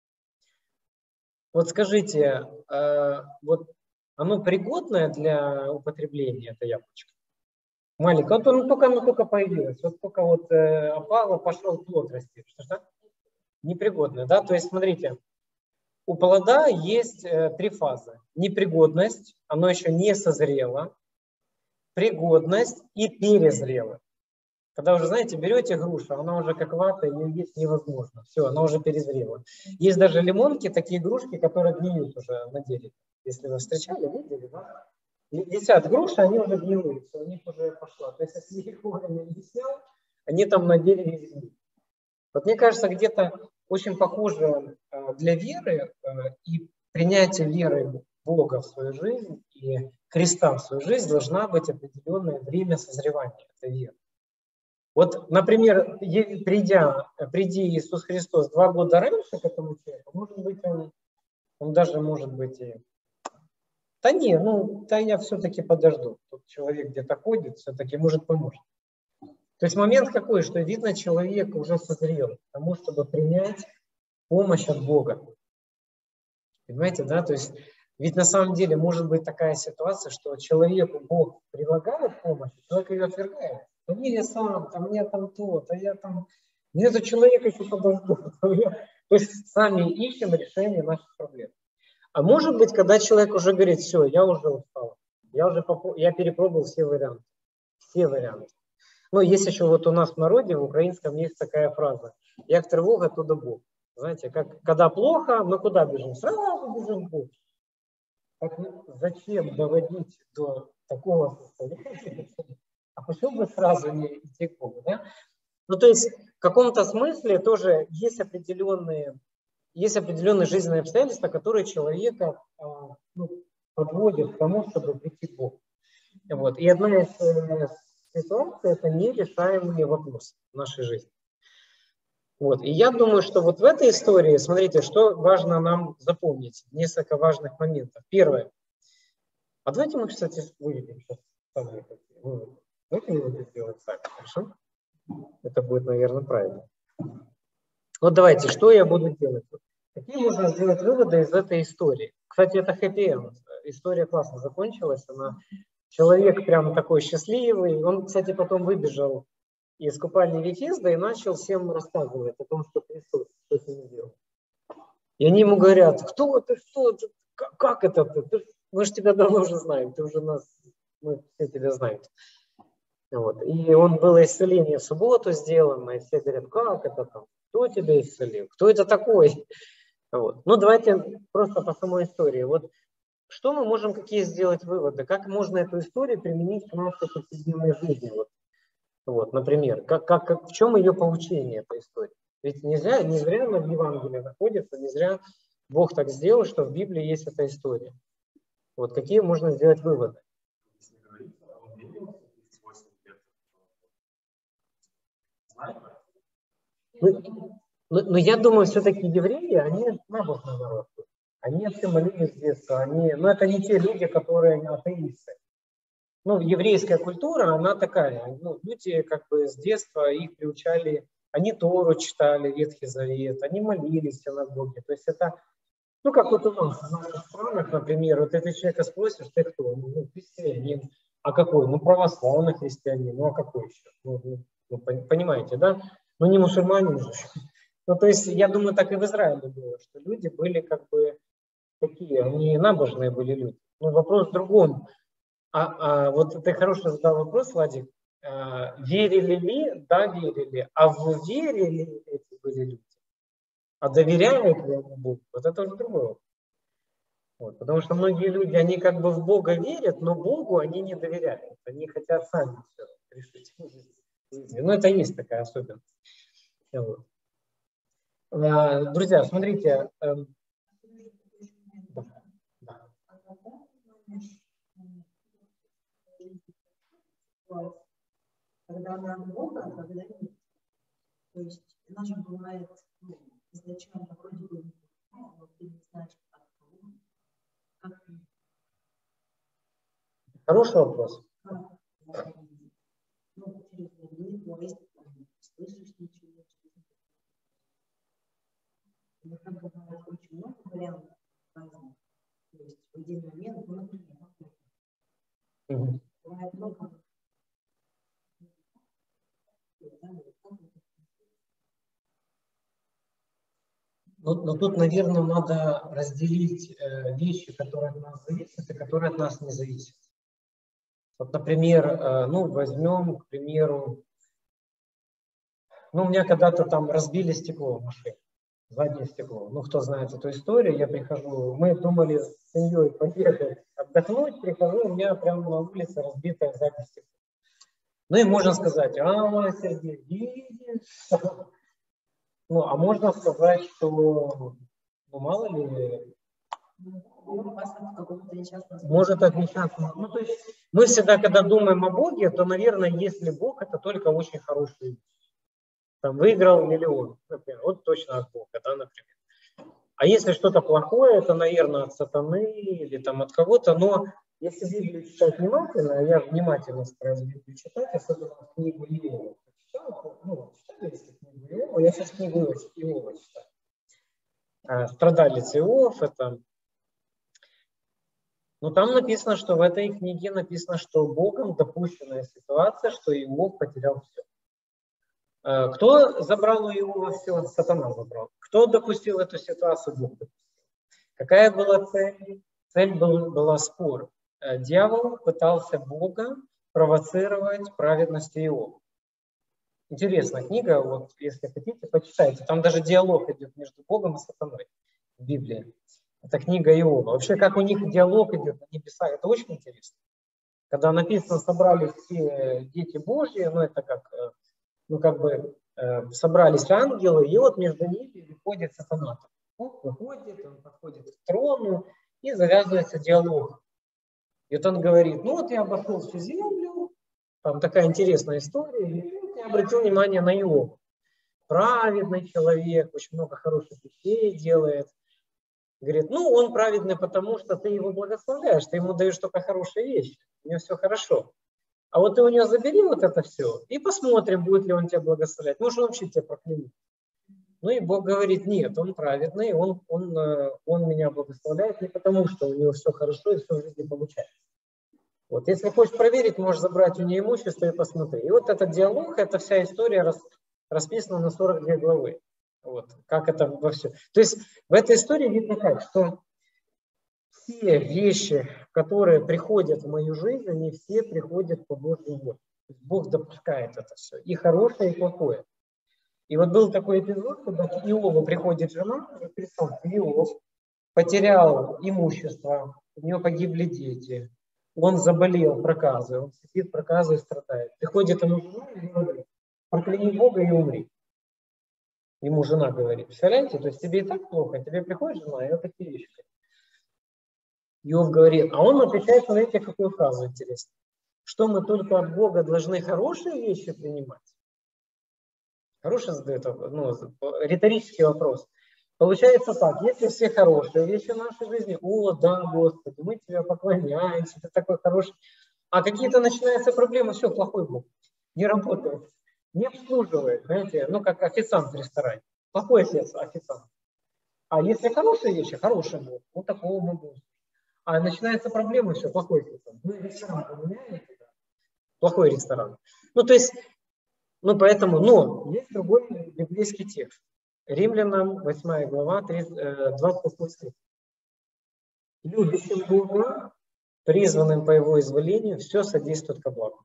Вот скажите, вот оно пригодное для употребления, это яблочко? Маленькое, вот оно только появилось, вот только вот опало, пошел плод расти. Что? Непригодное, да? То есть, смотрите, у плода есть три фазы. Непригодность, оно еще не созрело, пригодность и перезрело. Когда уже, знаете, берете грушу, она уже как вата, ее есть невозможно. Все, она уже перезрела. Есть даже лимонки, такие игрушки, которые гниют уже на дереве. Если вы встречали, видели, да? Висят груши, они уже гниют, у них уже пошла. То есть, если их вовремя не снял, они там на дереве гниют. Вот мне кажется, где-то очень похоже для веры и принятие веры Бога в свою жизнь и Христа в свою жизнь должна быть определенное время созревания этой веры. Вот, например, приди Иисус Христос 2 года раньше к этому человеку, может быть, он даже может быть и... Да не, я все-таки подожду. Тут человек где-то ходит, все-таки может поможет. То есть момент какой, что видно, человек уже созрел к тому, чтобы принять помощь от Бога. Понимаете, да? То есть Ведь на самом деле может быть такая ситуация, что человеку Бог предлагает помощь, человек ее отвергает. Да не, я сам, там мне там то, а я там, мне этот человек еще подождет. То есть сами ищем решение наших проблем. А может быть, когда человек уже говорит, все, я уже устал, я перепробовал все варианты. Все варианты. Но есть еще вот у нас в народе, в украинском, есть такая фраза: «Як тревога, туда Бог». Знаете, как когда плохо, мы куда бежим? Сразу бежим в Бог. Так, зачем доводить до такого состояния? А почему бы сразу не идти к Богу? Да? Ну, то есть в каком-то смысле тоже есть определенные жизненные обстоятельства, которые человека подводят к тому, чтобы прийти к Богу. Вот. И одна из ситуаций – это нерешаемые вопросы в нашей жизни. Вот. И я думаю, что вот в этой истории, смотрите, что важно нам запомнить. Несколько важных моментов. Первое. А давайте мы, кстати, выведем сейчас сами такие выводы. Давайте выводы сделать сами, хорошо? Это будет, наверное, правильно. Вот давайте, что я буду делать? Какие можно сделать выводы из этой истории? Кстати, это хэппи-энд. История классно закончилась. Человек прям такой счастливый. Он, кстати, потом выбежал из купальни Вифезда и начал всем рассказывать о том, что Христос что с ним сделал. И они ему говорят: кто ты, что ты, как это ты? Мы же тебя давно уже знаем, мы все тебя знаем. Вот. И было исцеление в субботу сделано, и все говорят: как это там? Кто тебя исцелил? Кто это такой? Вот. Ну, давайте просто по самой истории. Вот что мы можем, какие сделать выводы? Как можно эту историю применить к нашей повседневной жизни? Вот, например, в чем ее получение, этой истории? Ведь не зря она в Евангелии находится, не зря Бог так сделал, что в Библии есть эта история. Вот какие можно сделать выводы? Но я думаю, все-таки евреи, они набожный народ. Они все молились с детства. Но это не те люди, которые атеисты. Ну, еврейская культура, она такая. Люди как бы с детства их приучали, они Тору читали, Ветхий Завет, они молились в синагоге. То есть это, как вот у нас в наших странах, например, вот ты человека спросишь, ты кто? Христианин. А какой? Православный христианин. А какой еще? Понимаете, да? Не мусульманин же. То есть, я думаю, так и в Израиле было, что люди были как бы такие, они набожные были люди. Но вопрос в другом. Вот ты хорошо задал вопрос, Владик. Верили ли? Да, верили. А в вере ли эти были люди? А доверяют ли они Богу? Вот это уже другое. Вот, потому что многие люди, они как бы в Бога верят, но Богу они не доверяют. Они хотят сами все решить. Это есть такая особенность. Вот. Друзья, смотрите. Когда надо Бога, а когда нет. То есть она же бывает изначально вроде бы, но ты не знаешь, как. Хороший вопрос. Через молитву, если слышишь ничего. Как бывает очень много вариантов разных. То есть в один момент, например, бывает много. Но тут, наверное, надо разделить вещи, которые от нас зависят и которые от нас не зависят. Вот, например, возьмем, к примеру, у меня когда-то там разбили стекло в машине, заднее стекло. Кто знает эту историю, я прихожу, мы думали с семьей поехать отдохнуть, прихожу, у меня прямо на улице разбитое заднее стекло. И можно сказать: Сергей, видишь? А можно сказать, что, мало ли, может отличаться. То есть мы всегда, когда думаем о Боге, то, наверное, если Бог, это только очень хороший. Там выиграл миллион, например, вот точно от Бога, да, например. А если что-то плохое, это, наверное, от сатаны или там от кого-то. Но если Библию читать внимательно, а я внимательно стараюсь Библию читать, особенно книгу Иова. Читали книгу Иова? Я сейчас книгу Иова читаю. Страдалец Иов, это Но там написано, что в этой книге написано, что Богом допущенная ситуация, что Иов потерял все. Кто забрал у Иова все? Сатана забрал. Кто допустил эту ситуацию? Бог допустил. Какая была цель? Цель была спор. Дьявол пытался Бога провоцировать праведность Иова. Интересная книга, вот если хотите, почитайте. Там даже диалог идет между Богом и сатаной в Библии. Это книга Иова. Вообще, как у них диалог идет на небесах, это очень интересно. Когда написано, собрались все дети Божьи, ну это собрались ангелы, и вот между ними выходит сатана. Он выходит, он подходит к трону, и завязывается диалог. И вот он говорит, ну вот я обошел всю землю, там такая интересная история, и я обратил внимание на Иова. Праведный человек, очень много хороших вещей делает. Говорит, ну он праведный, потому что ты его благословляешь, ты ему даешь только хорошие вещи, у него все хорошо. А вот ты у него забери вот это все, и посмотрим, будет ли он тебя благословлять. Может, он вообще тебя проклянет. Ну и Бог говорит, нет, он праведный, он меня благословляет не потому, что у него все хорошо и все в жизни получается. Вот, если хочешь проверить, можешь забрать у него имущество и посмотреть. И вот этот диалог, эта вся история расписана на 42 главы. Вот, как это во все. То есть в этой истории видно как, что все вещи, которые приходят в мою жизнь, они все приходят по Божьей воле. Бог допускает это все, и хорошее, и плохое. И вот был такой эпизод, когда к Иову приходит жена, Иов потерял имущество, у него погибли дети, он заболел проказой, он сидит проказой и страдает. Приходит ему жена и говорит, прокляни Бога и умри. Ему жена говорит, представляете, то есть тебе и так плохо, тебе приходит жена, и вот такие вещи. Иов говорит, а он отвечает, смотрите, какую фразу интересную. Что мы только от Бога должны хорошие вещи принимать? Хороший задает риторический вопрос. Получается так, если все хорошие вещи в нашей жизни, о, да, Господи, мы Тебя поклоняемся, Ты такой хороший. А какие-то начинаются проблемы, все, плохой Бог. Не работает, не обслуживает, знаете, ну как официант в ресторане. Плохой официант. А если хорошие вещи, хороший Бог, вот такого мы будем. А начинается проблема, все, плохой официант. Ну, ресторан поменяете, да? Плохой ресторан. Ну, то есть, поэтому, но есть другой библейский текст. Римлянам 8 глава, 28 стих. Любящим Бога, призванным по Его изволению, все содействует ко благу.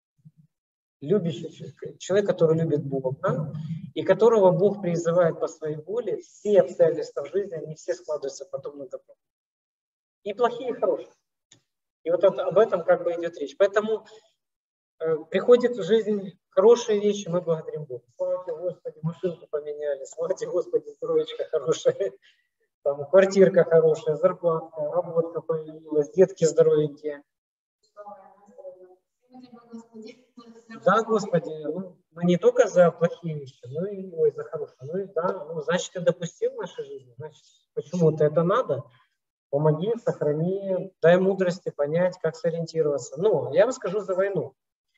Любящий человек, который любит Бога, и которого Бог призывает по своей воле, все обстоятельства в жизни, они все складываются потом на добро. И плохие, и хорошие. И вот об этом как бы идет речь. Поэтому приходят в жизнь хорошие вещи, мы благодарим Бога. Слава тебе, Господи, машинку поменяли, слава тебе, Господи, строечка хорошая, там, квартирка хорошая, зарплатка, работа появилась, детки здоровенькие. Да, Господи, мы не только за плохие вещи, но и за хорошие. Ну и да, значит, Ты допустил в нашей жизни, значит, почему-то это надо. Помоги, сохрани, дай мудрости понять, как сориентироваться. Но я вам скажу за войну.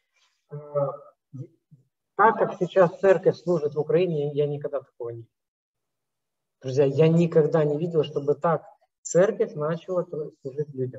Так как сейчас церковь служит в Украине, я никогда такого не видел. Друзья, я никогда не видел, чтобы так церковь начала служить людям.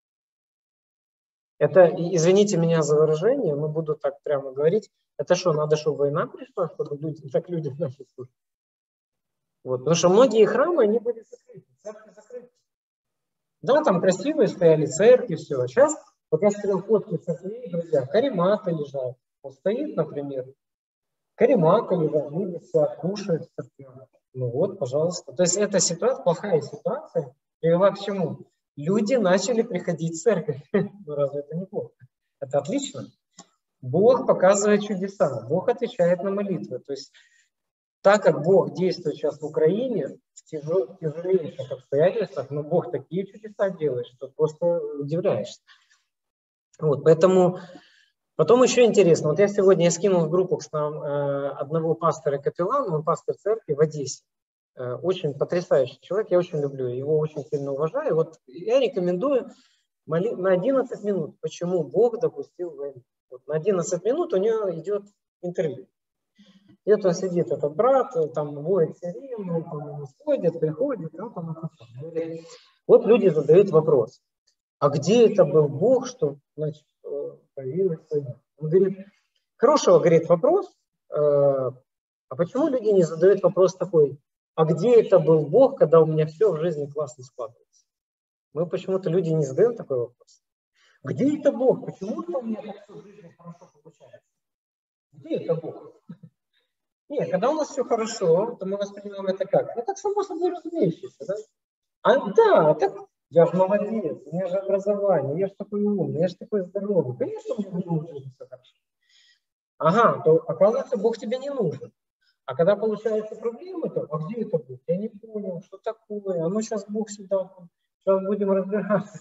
Это, извините меня за выражение, но буду так прямо говорить, это что, надо, чтобы война пришла, чтобы люди начали служить? Вот. Потому что многие храмы, они были закрыты, церкви закрыты. Да, там красивые стояли церкви, все. А сейчас, вот я смотрел фотки церквей, друзья, карематы лежат. Вот стоит, например, карематы лежат, люди сидят, кушают в церкви. Ну вот, пожалуйста. То есть эта ситуация, плохая ситуация, привела к чему? Люди начали приходить в церковь. Ну разве это не плохо? Это отлично. Бог показывает чудеса, Бог отвечает на молитвы. То есть так как Бог действует сейчас в Украине, в тяжелейших обстоятельствах, но Бог такие чудеса делает, что просто удивляешься. Вот, поэтому потом еще интересно. Вот я сегодня скинул в группу к нам одного пастора капеллана, он пастор церкви в Одессе. Очень потрясающий человек, я очень люблю, его очень сильно уважаю. Вот я рекомендую на 11 минут, почему Бог допустил войну. Вот на 11 минут у него идет интервью. И вот он сидит, этот брат, там воет сирену, он сходит, приходит, вот люди задают вопрос. а где это был Бог, что, значит, появилась война? Он говорит, хорошего, говорит, вопрос, а почему люди не задают вопрос такой, а где это был Бог, когда у меня все в жизни классно складывается? Мы почему-то люди не задаем такой вопрос. Где это Бог? Почему это у меня так все в жизни хорошо получается? Где это Бог? Нет, когда у нас все хорошо, то мы воспринимаем это как? Ну, так само собой разумеющееся, да? Да, так я же молодец, у меня же образование, я же такой умный, я же такой здоровый. Конечно, у меня в жизни все хорошо. Ага, то оказывается, Бог тебе не нужен. А когда получаются проблемы, то а где это Бог? Я не понял, что такое. А ну сейчас Бог сюда, сейчас будем разбираться.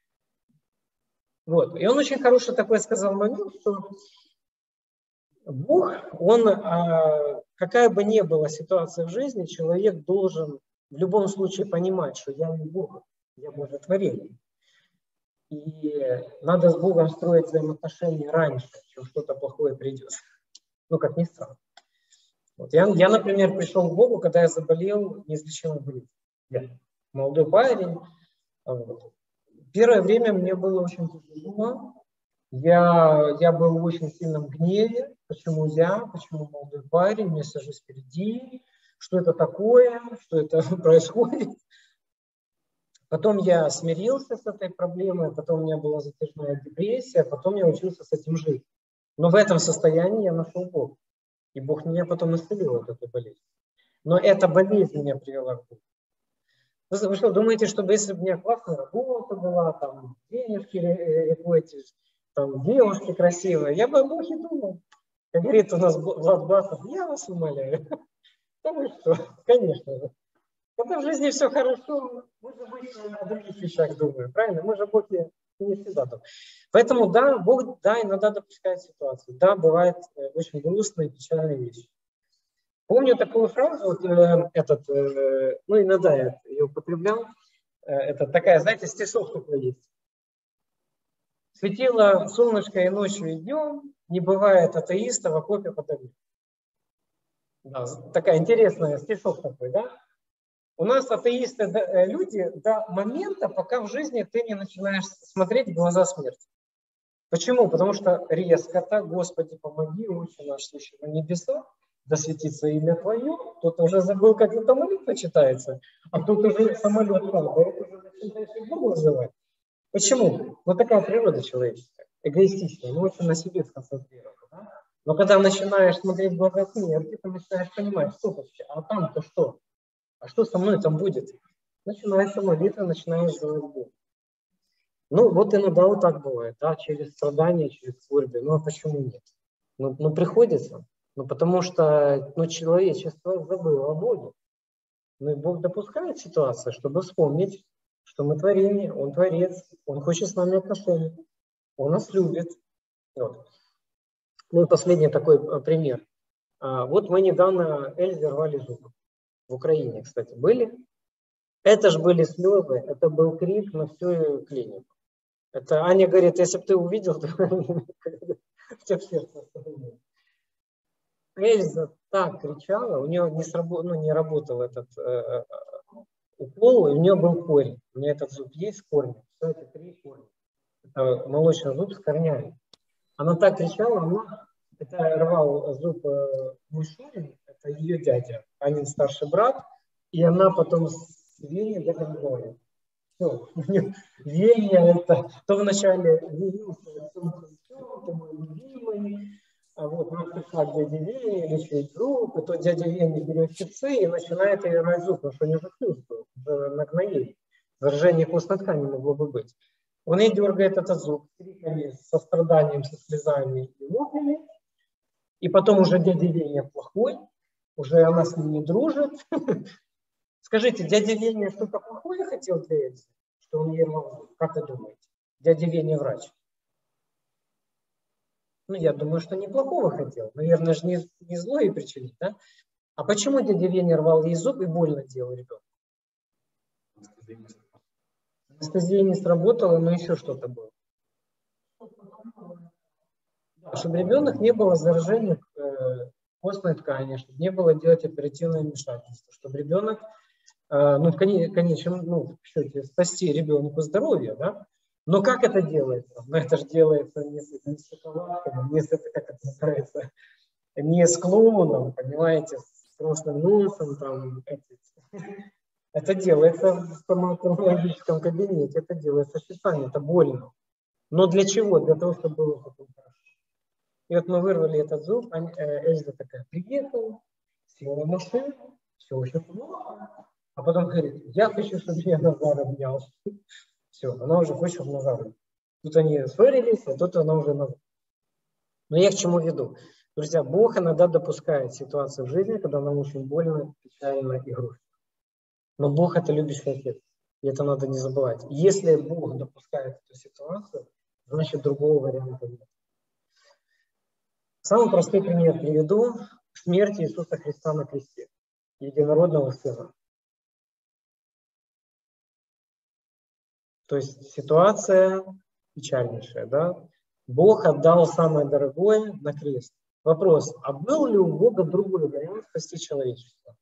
Вот. И он очень хороший такой сказал момент, что Бог, он, какая бы ни была ситуация в жизни, человек должен в любом случае понимать, что я не Бог, я Божье творение. И надо с Богом строить взаимоотношения раньше, чем что-то плохое придет. Ну, как ни странно. Вот. Я, например, пришел к Богу, когда я заболел неизлечимой болезнью. Я молодой парень. Вот. Первое время мне было очень тяжело. Я был в очень сильном гневе. Почему я? Почему молодой парень? Я сажусь впереди. Что это такое? Что это происходит? Потом я смирился с этой проблемой. Потом у меня была затяжная депрессия. Потом я учился с этим жить. Но в этом состоянии я нашел Бога. И Бог меня потом исцелил от этой болезни. Но эта болезнь меня привела к Богу. Вы что, думаете, чтобы если бы у меня классная работа была, там денежки, там девушки красивые, я бы о Боге думал. Как говорит у нас Влад Басов, я вас умоляю. Да вы что, конечно же. Когда в жизни все хорошо, мы же обычно о других вещах думаем, правильно? Мы же о Боге не всегда думаем. Поэтому да, Бог, да, иногда допускает ситуацию. Да, бывает очень грустные, печальные вещи. Помню такую фразу, вот, ну иногда я ее употреблял, это такая, знаете, стишок такой есть. Светило солнышко и ночью, и днем, не бывает атеиста в окопе под огнем. Да, такая интересная стишок такой, да? У нас атеисты люди до момента, пока в жизни ты не начинаешь смотреть в глаза смерти. Почему? Потому что резко так, Господи, помоги, отче наш, слышишь на небесах, да светится имя Твое. Кто-то уже забыл, как это молитва читается, а кто-то уже самолет падает, уже начинает Бога вызывать. Почему? Вот такая природа человеческая, эгоистичная, мы очень на себе сконцентрированы. Да? Но когда начинаешь смотреть в глаза смерти, ты начинаешь понимать, что вообще, а там-то что? А что со мной там будет? Начинается молитва, начинаешь звать Бога. Ну, вот иногда вот так бывает, да, через страдания, через скорби. Ну, а почему нет? Ну приходится. Ну, потому что человечество забыло о Боге. Ну, и Бог допускает ситуацию, чтобы вспомнить, что мы творение, Он творец, Он хочет с нами отношений, Он нас любит. Вот. Ну, и последний такой пример. Вот мы недавно Эльзе рвали зубы. В Украине, кстати, были. Это же были слезы, это был крик на всю клинику. Это Аня говорит, если бы ты увидел, то у тебя в сердце остановилось. Эльза так кричала, у нее не работал этот укол, и у нее был корень. У меня этот зуб есть с корнем. Все это 3 корня. Это молочный зуб с корнями. Она так кричала, это рвал зуб мой Шурин, это ее дядя, Анин старший брат, и она потом с Веней говорит. Все, Веня это, то вначале явился, ты мой любимый, а вот нам пришла к дяде Вене лечить зуб, и то дядя Веня берет щипцы и начинает ее рвать зуб, потому что у него уже чувствует, уже нагноили. Заражение костной ткани могло бы быть. Он ей дергает этот зуб с криками, со страданием, со слезами и воплями. И потом уже дядя Веня плохой, уже она с ним не дружит. Скажите, дядя Веня что-то плохое хотел для Эльзы, что он ей рвал зуб? Как вы думаете? Дядя Веня врач. Ну, я думаю, что неплохого хотел. Наверное, же не зло ей причинить, да? А почему дядя Веня рвал ей зуб и больно делал ребенку? Анестезия не сработала, но еще что-то было. Чтобы ребенок не было заражения костной ткани, чтобы не было делать оперативное вмешательство, чтобы ребенок, в конечном счете, спасти ребенку здоровье, да? Но как это делается? Ну, это же делается не с шоколадками, не с, это, как это называется, не с клоуном, понимаете, с красным носом, там, это делается в стоматологическом кабинете, это делается специально, это больно. Но для чего? Для того, чтобы было потом хорошо. И вот мы вырвали этот зуб, Эльза такая, приехала, села в машину, все очень плохо. А потом говорит, я хочу, чтобы я Назар обнял. Все, она уже хочет, чтобы Назар обнял. Тут они ссорились, а тут она уже Назар. Но я к чему веду? Друзья, Бог иногда допускает ситуацию в жизни, когда нам очень больно, печально и грустно. Но Бог это любящий Отец. И это надо не забывать. Если Бог допускает эту ситуацию, значит другого варианта нет. Самый простой пример приведу. Смерть Иисуса Христа на кресте, единородного Сына. То есть ситуация печальнейшая, да? Бог отдал самое дорогое на крест. Вопрос, а был ли у Бога другой вариант спасти человечество?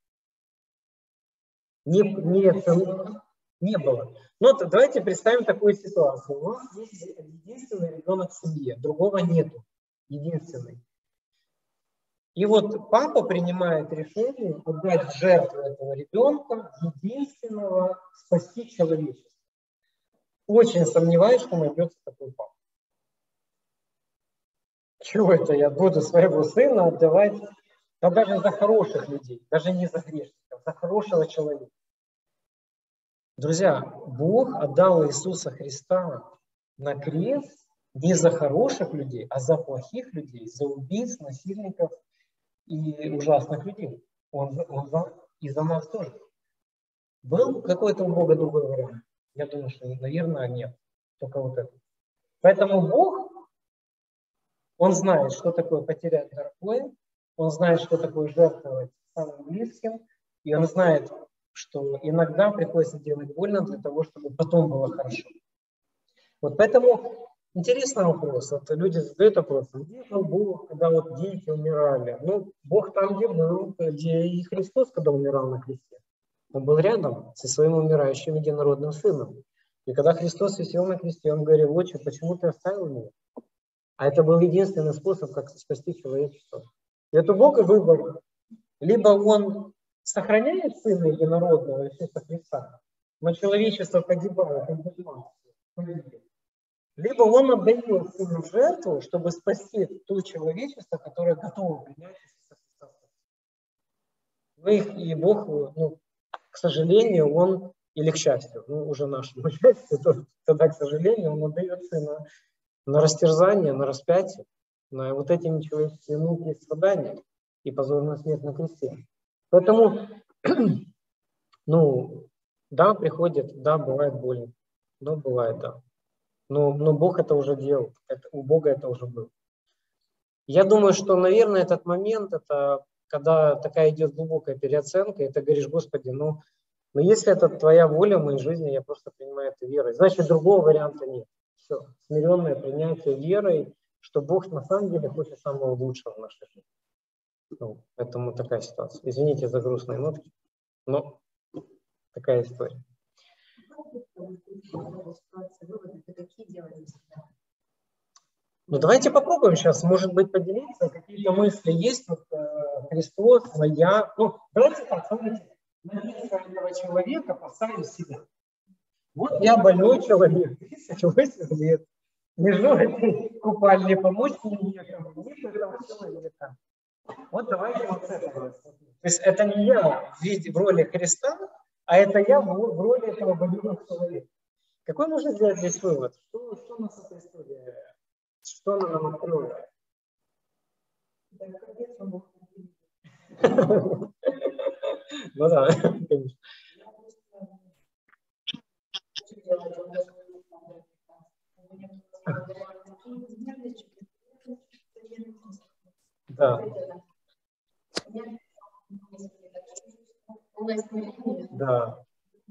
Не было. Но давайте представим такую ситуацию. У нас есть единственный ребенок в семье, другого нету. Единственный. И вот папа принимает решение отдать жертву этого ребенка, единственного, спасти человечество. Очень сомневаюсь, что найдется такой папа. Чего это я буду своего сына отдавать, да даже за хороших людей, даже не за грешников, за хорошего человека. Друзья, Бог отдал Иисуса Христа на крест не за хороших людей, а за плохих людей, за убийц, насильников и ужасных людей. Он и за нас тоже. Был какой-то у Бога другой вариант? Я думаю, что, наверное, нет. Только вот это. Поэтому Бог, Он знает, что такое потерять дорогое, Он знает, что такое жертвовать самым близким, и Он знает, что иногда приходится делать больно для того, чтобы потом было хорошо. Вот поэтому интересный вопрос. Вот люди задают вопрос, где был Бог, когда вот дети умирали? Ну, Бог там, где был, где и Христос, когда умирал на кресте. Он был рядом со своим умирающим единородным сыном. И когда Христос висел на кресте, он говорил: «Отче, почему ты оставил меня?» А это был единственный способ, как спасти человечество. И это Бог и выбор. Либо он сохраняет сына единородного Иисуса Христа, но человечество погибает, либо он отдает сына в жертву, чтобы спасти то человечество, которое готово принять Иисуса Христа. Ну и Бог, ну, к сожалению, он, или к счастью, ну уже нашему счастью, тогда, к сожалению, он отдает сына на растерзание, на распятие, на вот эти нечеловеческие муки и страдания и позорную смерть на кресте. Поэтому, ну, да, приходит, да, бывает больно, но бывает, да. Но Бог это уже делал, у Бога это уже было. Я думаю, что, наверное, этот момент, это когда такая идет глубокая переоценка, и ты говоришь: Господи, но если это твоя воля в моей жизни, я просто принимаю это верой. Значит, другого варианта нет. Все, смиренное принятие верой, что Бог на самом деле хочет самого лучшего в нашей жизни. Ну, поэтому такая ситуация. Извините за грустные нотки, но такая история. Ну, давайте попробуем сейчас, может быть, поделиться, какие-то мысли есть, вот, Христос, моя. Ну, давайте так, смотрите, на место этого человека поставим себя. Вот я больной человек, 38 лет, лежу в этой купальне, помочь мне некому, нет этого человека. Вот давайте вот с этого. То есть это не я в роли Христа, а это я в роли этого больного человека. Какой можно сделать здесь вывод? Что у нас эта история? Что она нам откроет? Ну да, конечно. Да. Да.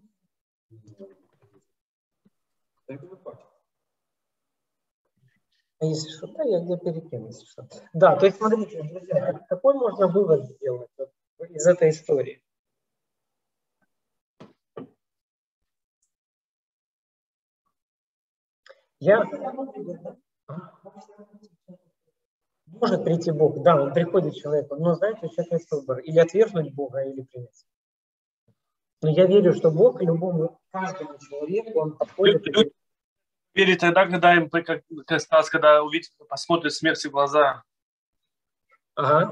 А если что-то, я где перекину, если что. Да, то есть смотрите, друзья, какой можно вывод сделать из этой истории? Может прийти Бог, да, он приходит к человеку, но, знаете, у человека есть выбор, или отвергнуть Бога, или принять. Но я верю, что Бог любому, каждому человеку, он подходит. Люди верят тогда, когда им, как сказать, когда увидят, посмотрят смерти в глаза. Ага.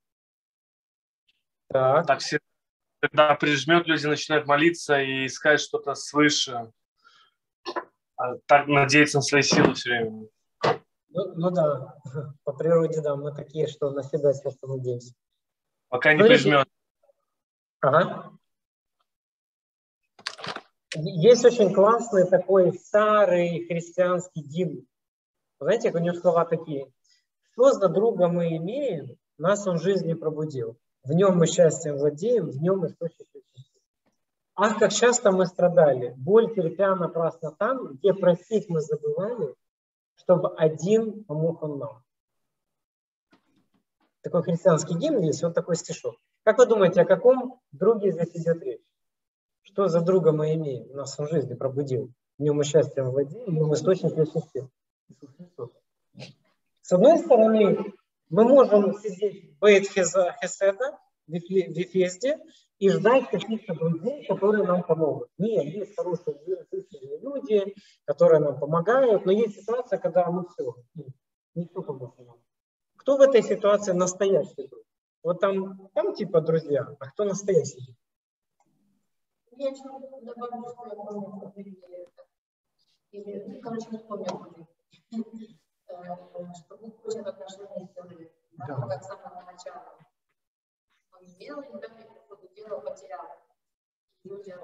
Так все, когда прижмет, люди начинают молиться и искать что-то свыше. А так надеяться на свои силы все время. Ну да, по природе, да, мы такие, что на себя часто надеемся. Пока не прижмет. Ага. Есть очень классный такой старый христианский гимн. Знаете, у него слова такие. Что за друга мы имеем, нас он в жизни пробудил. В нем мы счастьем владеем, в нем источник счастья. Ах, как часто мы страдали, боль терпя напрасно там, где просить мы забывали, чтобы один помог он нам. Такой христианский гимн есть, вот такой стишок. Как вы думаете, о каком друге здесь идет речь? Что за друга мы имеем? Нас он в жизни пробудил. В нем мы счастьем владеем, в нем источник счастья. Иисус Христос. С одной стороны, мы можем сидеть в Бейт-Хеседа, в Вифезде, и ждать каких-то друзей, которые нам помогут. Нет, есть хорошие люди, которые нам помогают, но есть ситуация, когда мы все, никто поможет нам. Кто в этой ситуации настоящий друг? Вот там типа друзья, а кто настоящий? Я еще добавлю, что я помню, короче, не помню, что Бог хочет отношения с человеком, как с самого начала. Он имел, и так я по ходу дела потерял. Людям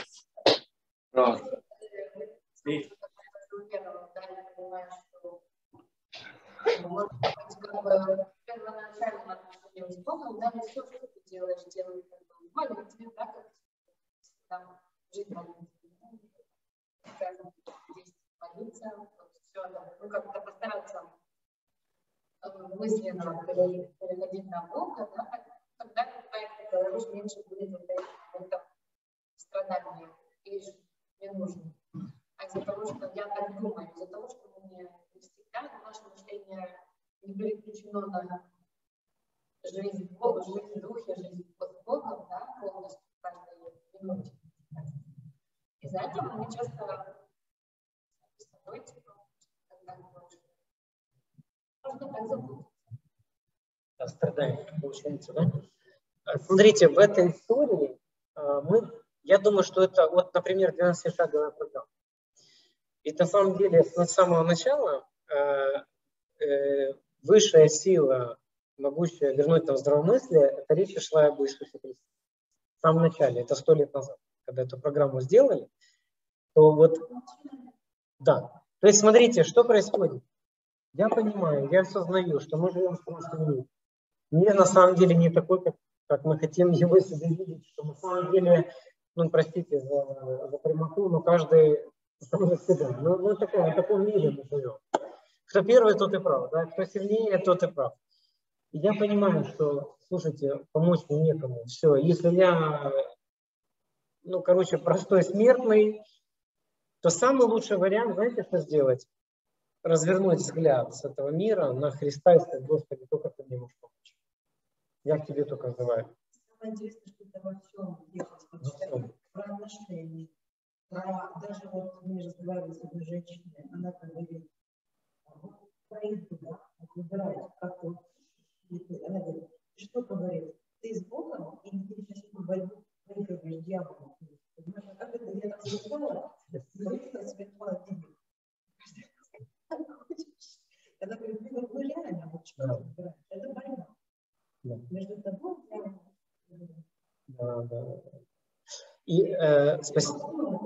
понимаешь, что может быть, как бы первоначально отношения с Богом, да, не все, что ты делаешь, делай как бы нормально, тебе так, как там жить молиться, молиться, все, да, ну как-то постараться мысленно переходить на Бога, да, тогда, как говоришь, меньше будет это страдания, и мне нужно. А из-за того, что я так думаю, из-за того, что мне не всегда наше мышление не переключено на жизнь Бога, жизнь в духе, жизнь под Богом, да, полностью в каждой минуте. Из-за этого мы часто с собой, типа, когда можно так забыть. Страдаем, получается, да? Смотрите, в этой истории я думаю, что это, вот, например, 12-шаговая программа. И на самом деле, с самого начала высшая сила, могущая вернуть нам здравомыслие, это речь шла об Иисусе Христе. В самом начале, это 100 лет назад, когда эту программу сделали, то вот, да. То есть, смотрите, что происходит. Я понимаю, я осознаю, что мы живем в прошлом мире. Мир на самом деле не такой, как мы хотим его себе видеть, что на самом деле, ну, простите за прямоту, но каждый сам за себя. Ну, в таком мире мы живем. Кто первый, тот и прав, да? Кто сильнее, тот и прав. И я понимаю, что, слушайте, помочь мне некому. Все, если я, ну, короче, простой смертный, то самый лучший вариант, знаете, что сделать? Развернуть взгляд с этого мира на Христа и сказать: Господи, только ты мне можешь помочь. Я к тебе только взываю. Самое интересное, что это во всем делать. Про отношения. Даже вот мы разговаривали с одной женщиной, она говорит, выбирает, как вот, она говорит, что говорит, ты с Богом или ты сейчас эту борьбу выигрываешь дьяволом? Понимаешь, как это я так сказала? Говорит, светло денег. Она говорит, ну реально, вот что ты выбираешь? Это борьба. Между тобой и дьяволом. Да. И спасибо.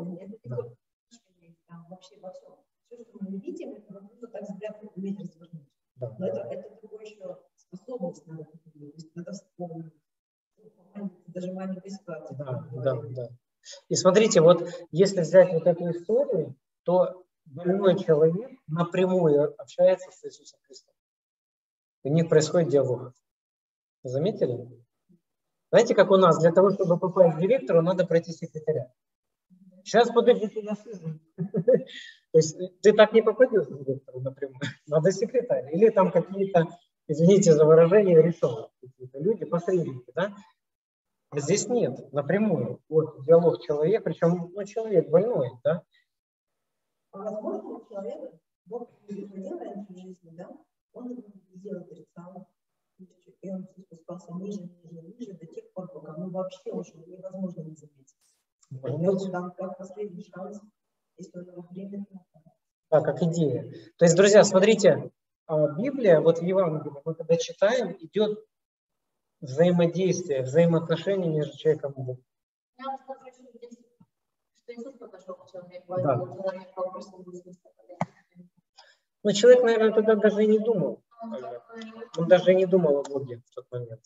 Вообще во всем. Все, что мы видим, это просто так взгляд уметь развернуть. Да. Но это другое еще способность надо вспомнить. Даже маленькой ситуации. Да. И смотрите, вот если взять вот эту историю, то больной человек напрямую общается с Иисусом Христом. У них происходит диалог. Вы заметили? Знаете, как у нас, для того, чтобы попасть к директору, надо пройти секретаря. Сейчас, подождите, я слышу. То есть ты так не попадешь к директору напрямую. Надо секретарь. Или там какие-то, извините за выражение, решенные какие-то люди, посредники, да? А здесь нет, напрямую. Вот диалог человека, причем человек больной, да? А возможно, у человека Бог приходил раньше в жизни, да? Он сделал отрицал. И он спускался ниже до тех пор, пока вообще уже невозможно не заметить. Может Там как последний шанс, если он его примет. Да, как идея. То есть, друзья, смотрите, Библия, вот в Евангелии, мы когда читаем, идет взаимодействие, взаимоотношения между человеком и Богом. Я вам скажу, что Иисус подошел к человеку, Да. поэтому человек попросил Иисуса. Но человек, наверное, тогда даже и не думал. Он даже и не думал о Боге в тот момент.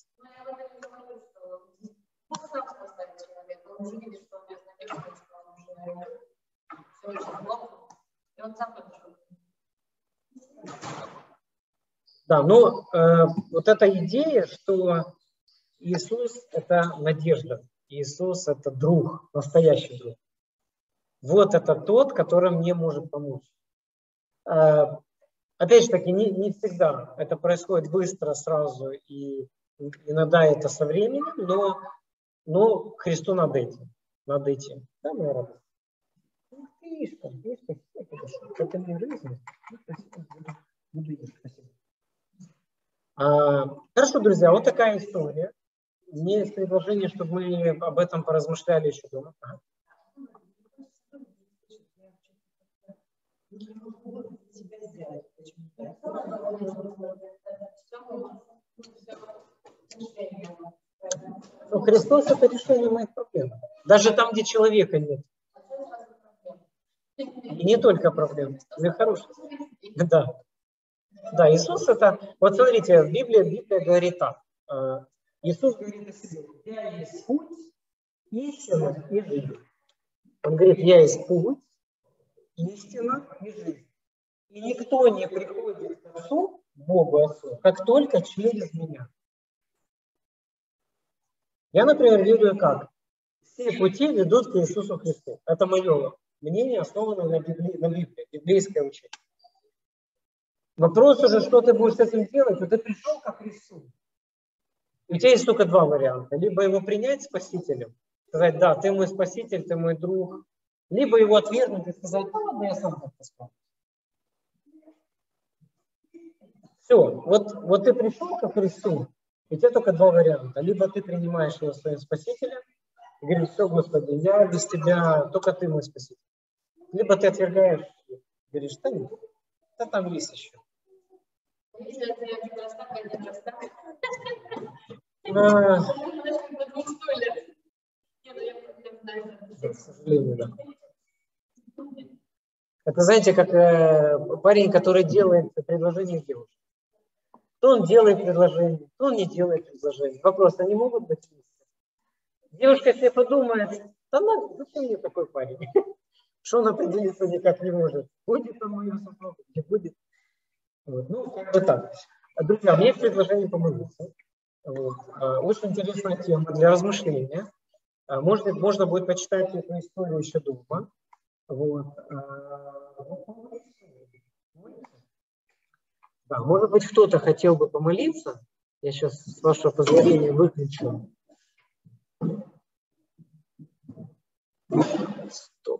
Да, но вот эта идея, что Иисус – это надежда, Иисус – это друг, настоящий друг. Вот это тот, который мне может помочь. Опять же таки, не всегда это происходит быстро, сразу, и иногда это со временем, но к Христу надо идти. Надо идти. Да, моя радость? Это не жизнь. Буду есть, спасибо. Хорошо, друзья, вот такая история. У меня есть предложение, чтобы мы об этом поразмышляли еще дома. Но Христос – это решение моих проблем. Даже там, где человека нет. И не только проблем. Для хороших. Да. Да, Иисус это... Вот смотрите, Библия говорит так. Иисус говорит о себе: я есть путь, истина и жизнь. Он говорит: я есть путь, истина и жизнь. И никто не приходит к Отцу, Богу Отцу, как только через меня. Я, например, верю как? Все пути ведут к Иисусу Христу. Это мое мнение, основано на Библии, библейское учение. Вопрос уже, что ты будешь с этим делать, но ты пришел ко Христу. У тебя есть только два варианта. Либо его принять спасителем, сказать: да, ты мой спаситель, ты мой друг. Либо его отвергнуть и сказать: да ладно, я сам как-то справлюсь. Все, вот ты пришел ко Христу, и у тебя только два варианта. Либо ты принимаешь его своим спасителем и говоришь: все, Господи, я без тебя, только ты мой спаситель. Либо ты отвергаешь и говоришь: да нет, да там есть еще. К сожалению, да. Это, знаете, как парень, который делает предложение девушке. То он делает предложение, то он не делает предложение. Вопрос: они могут быть вместе? Девушка себе подумает: да ну, зачем мне такой парень? Что он определиться никак не может. Будет он мою супругу, не будет. Вот. Ну, как бы так. Друзья, у меня есть предложение помолиться. Вот. Очень интересная тема для размышления. Можно будет почитать эту историю еще дома. Вот. Да, может быть, кто-то хотел бы помолиться. Я сейчас, с вашего позволения, выключу. Стоп.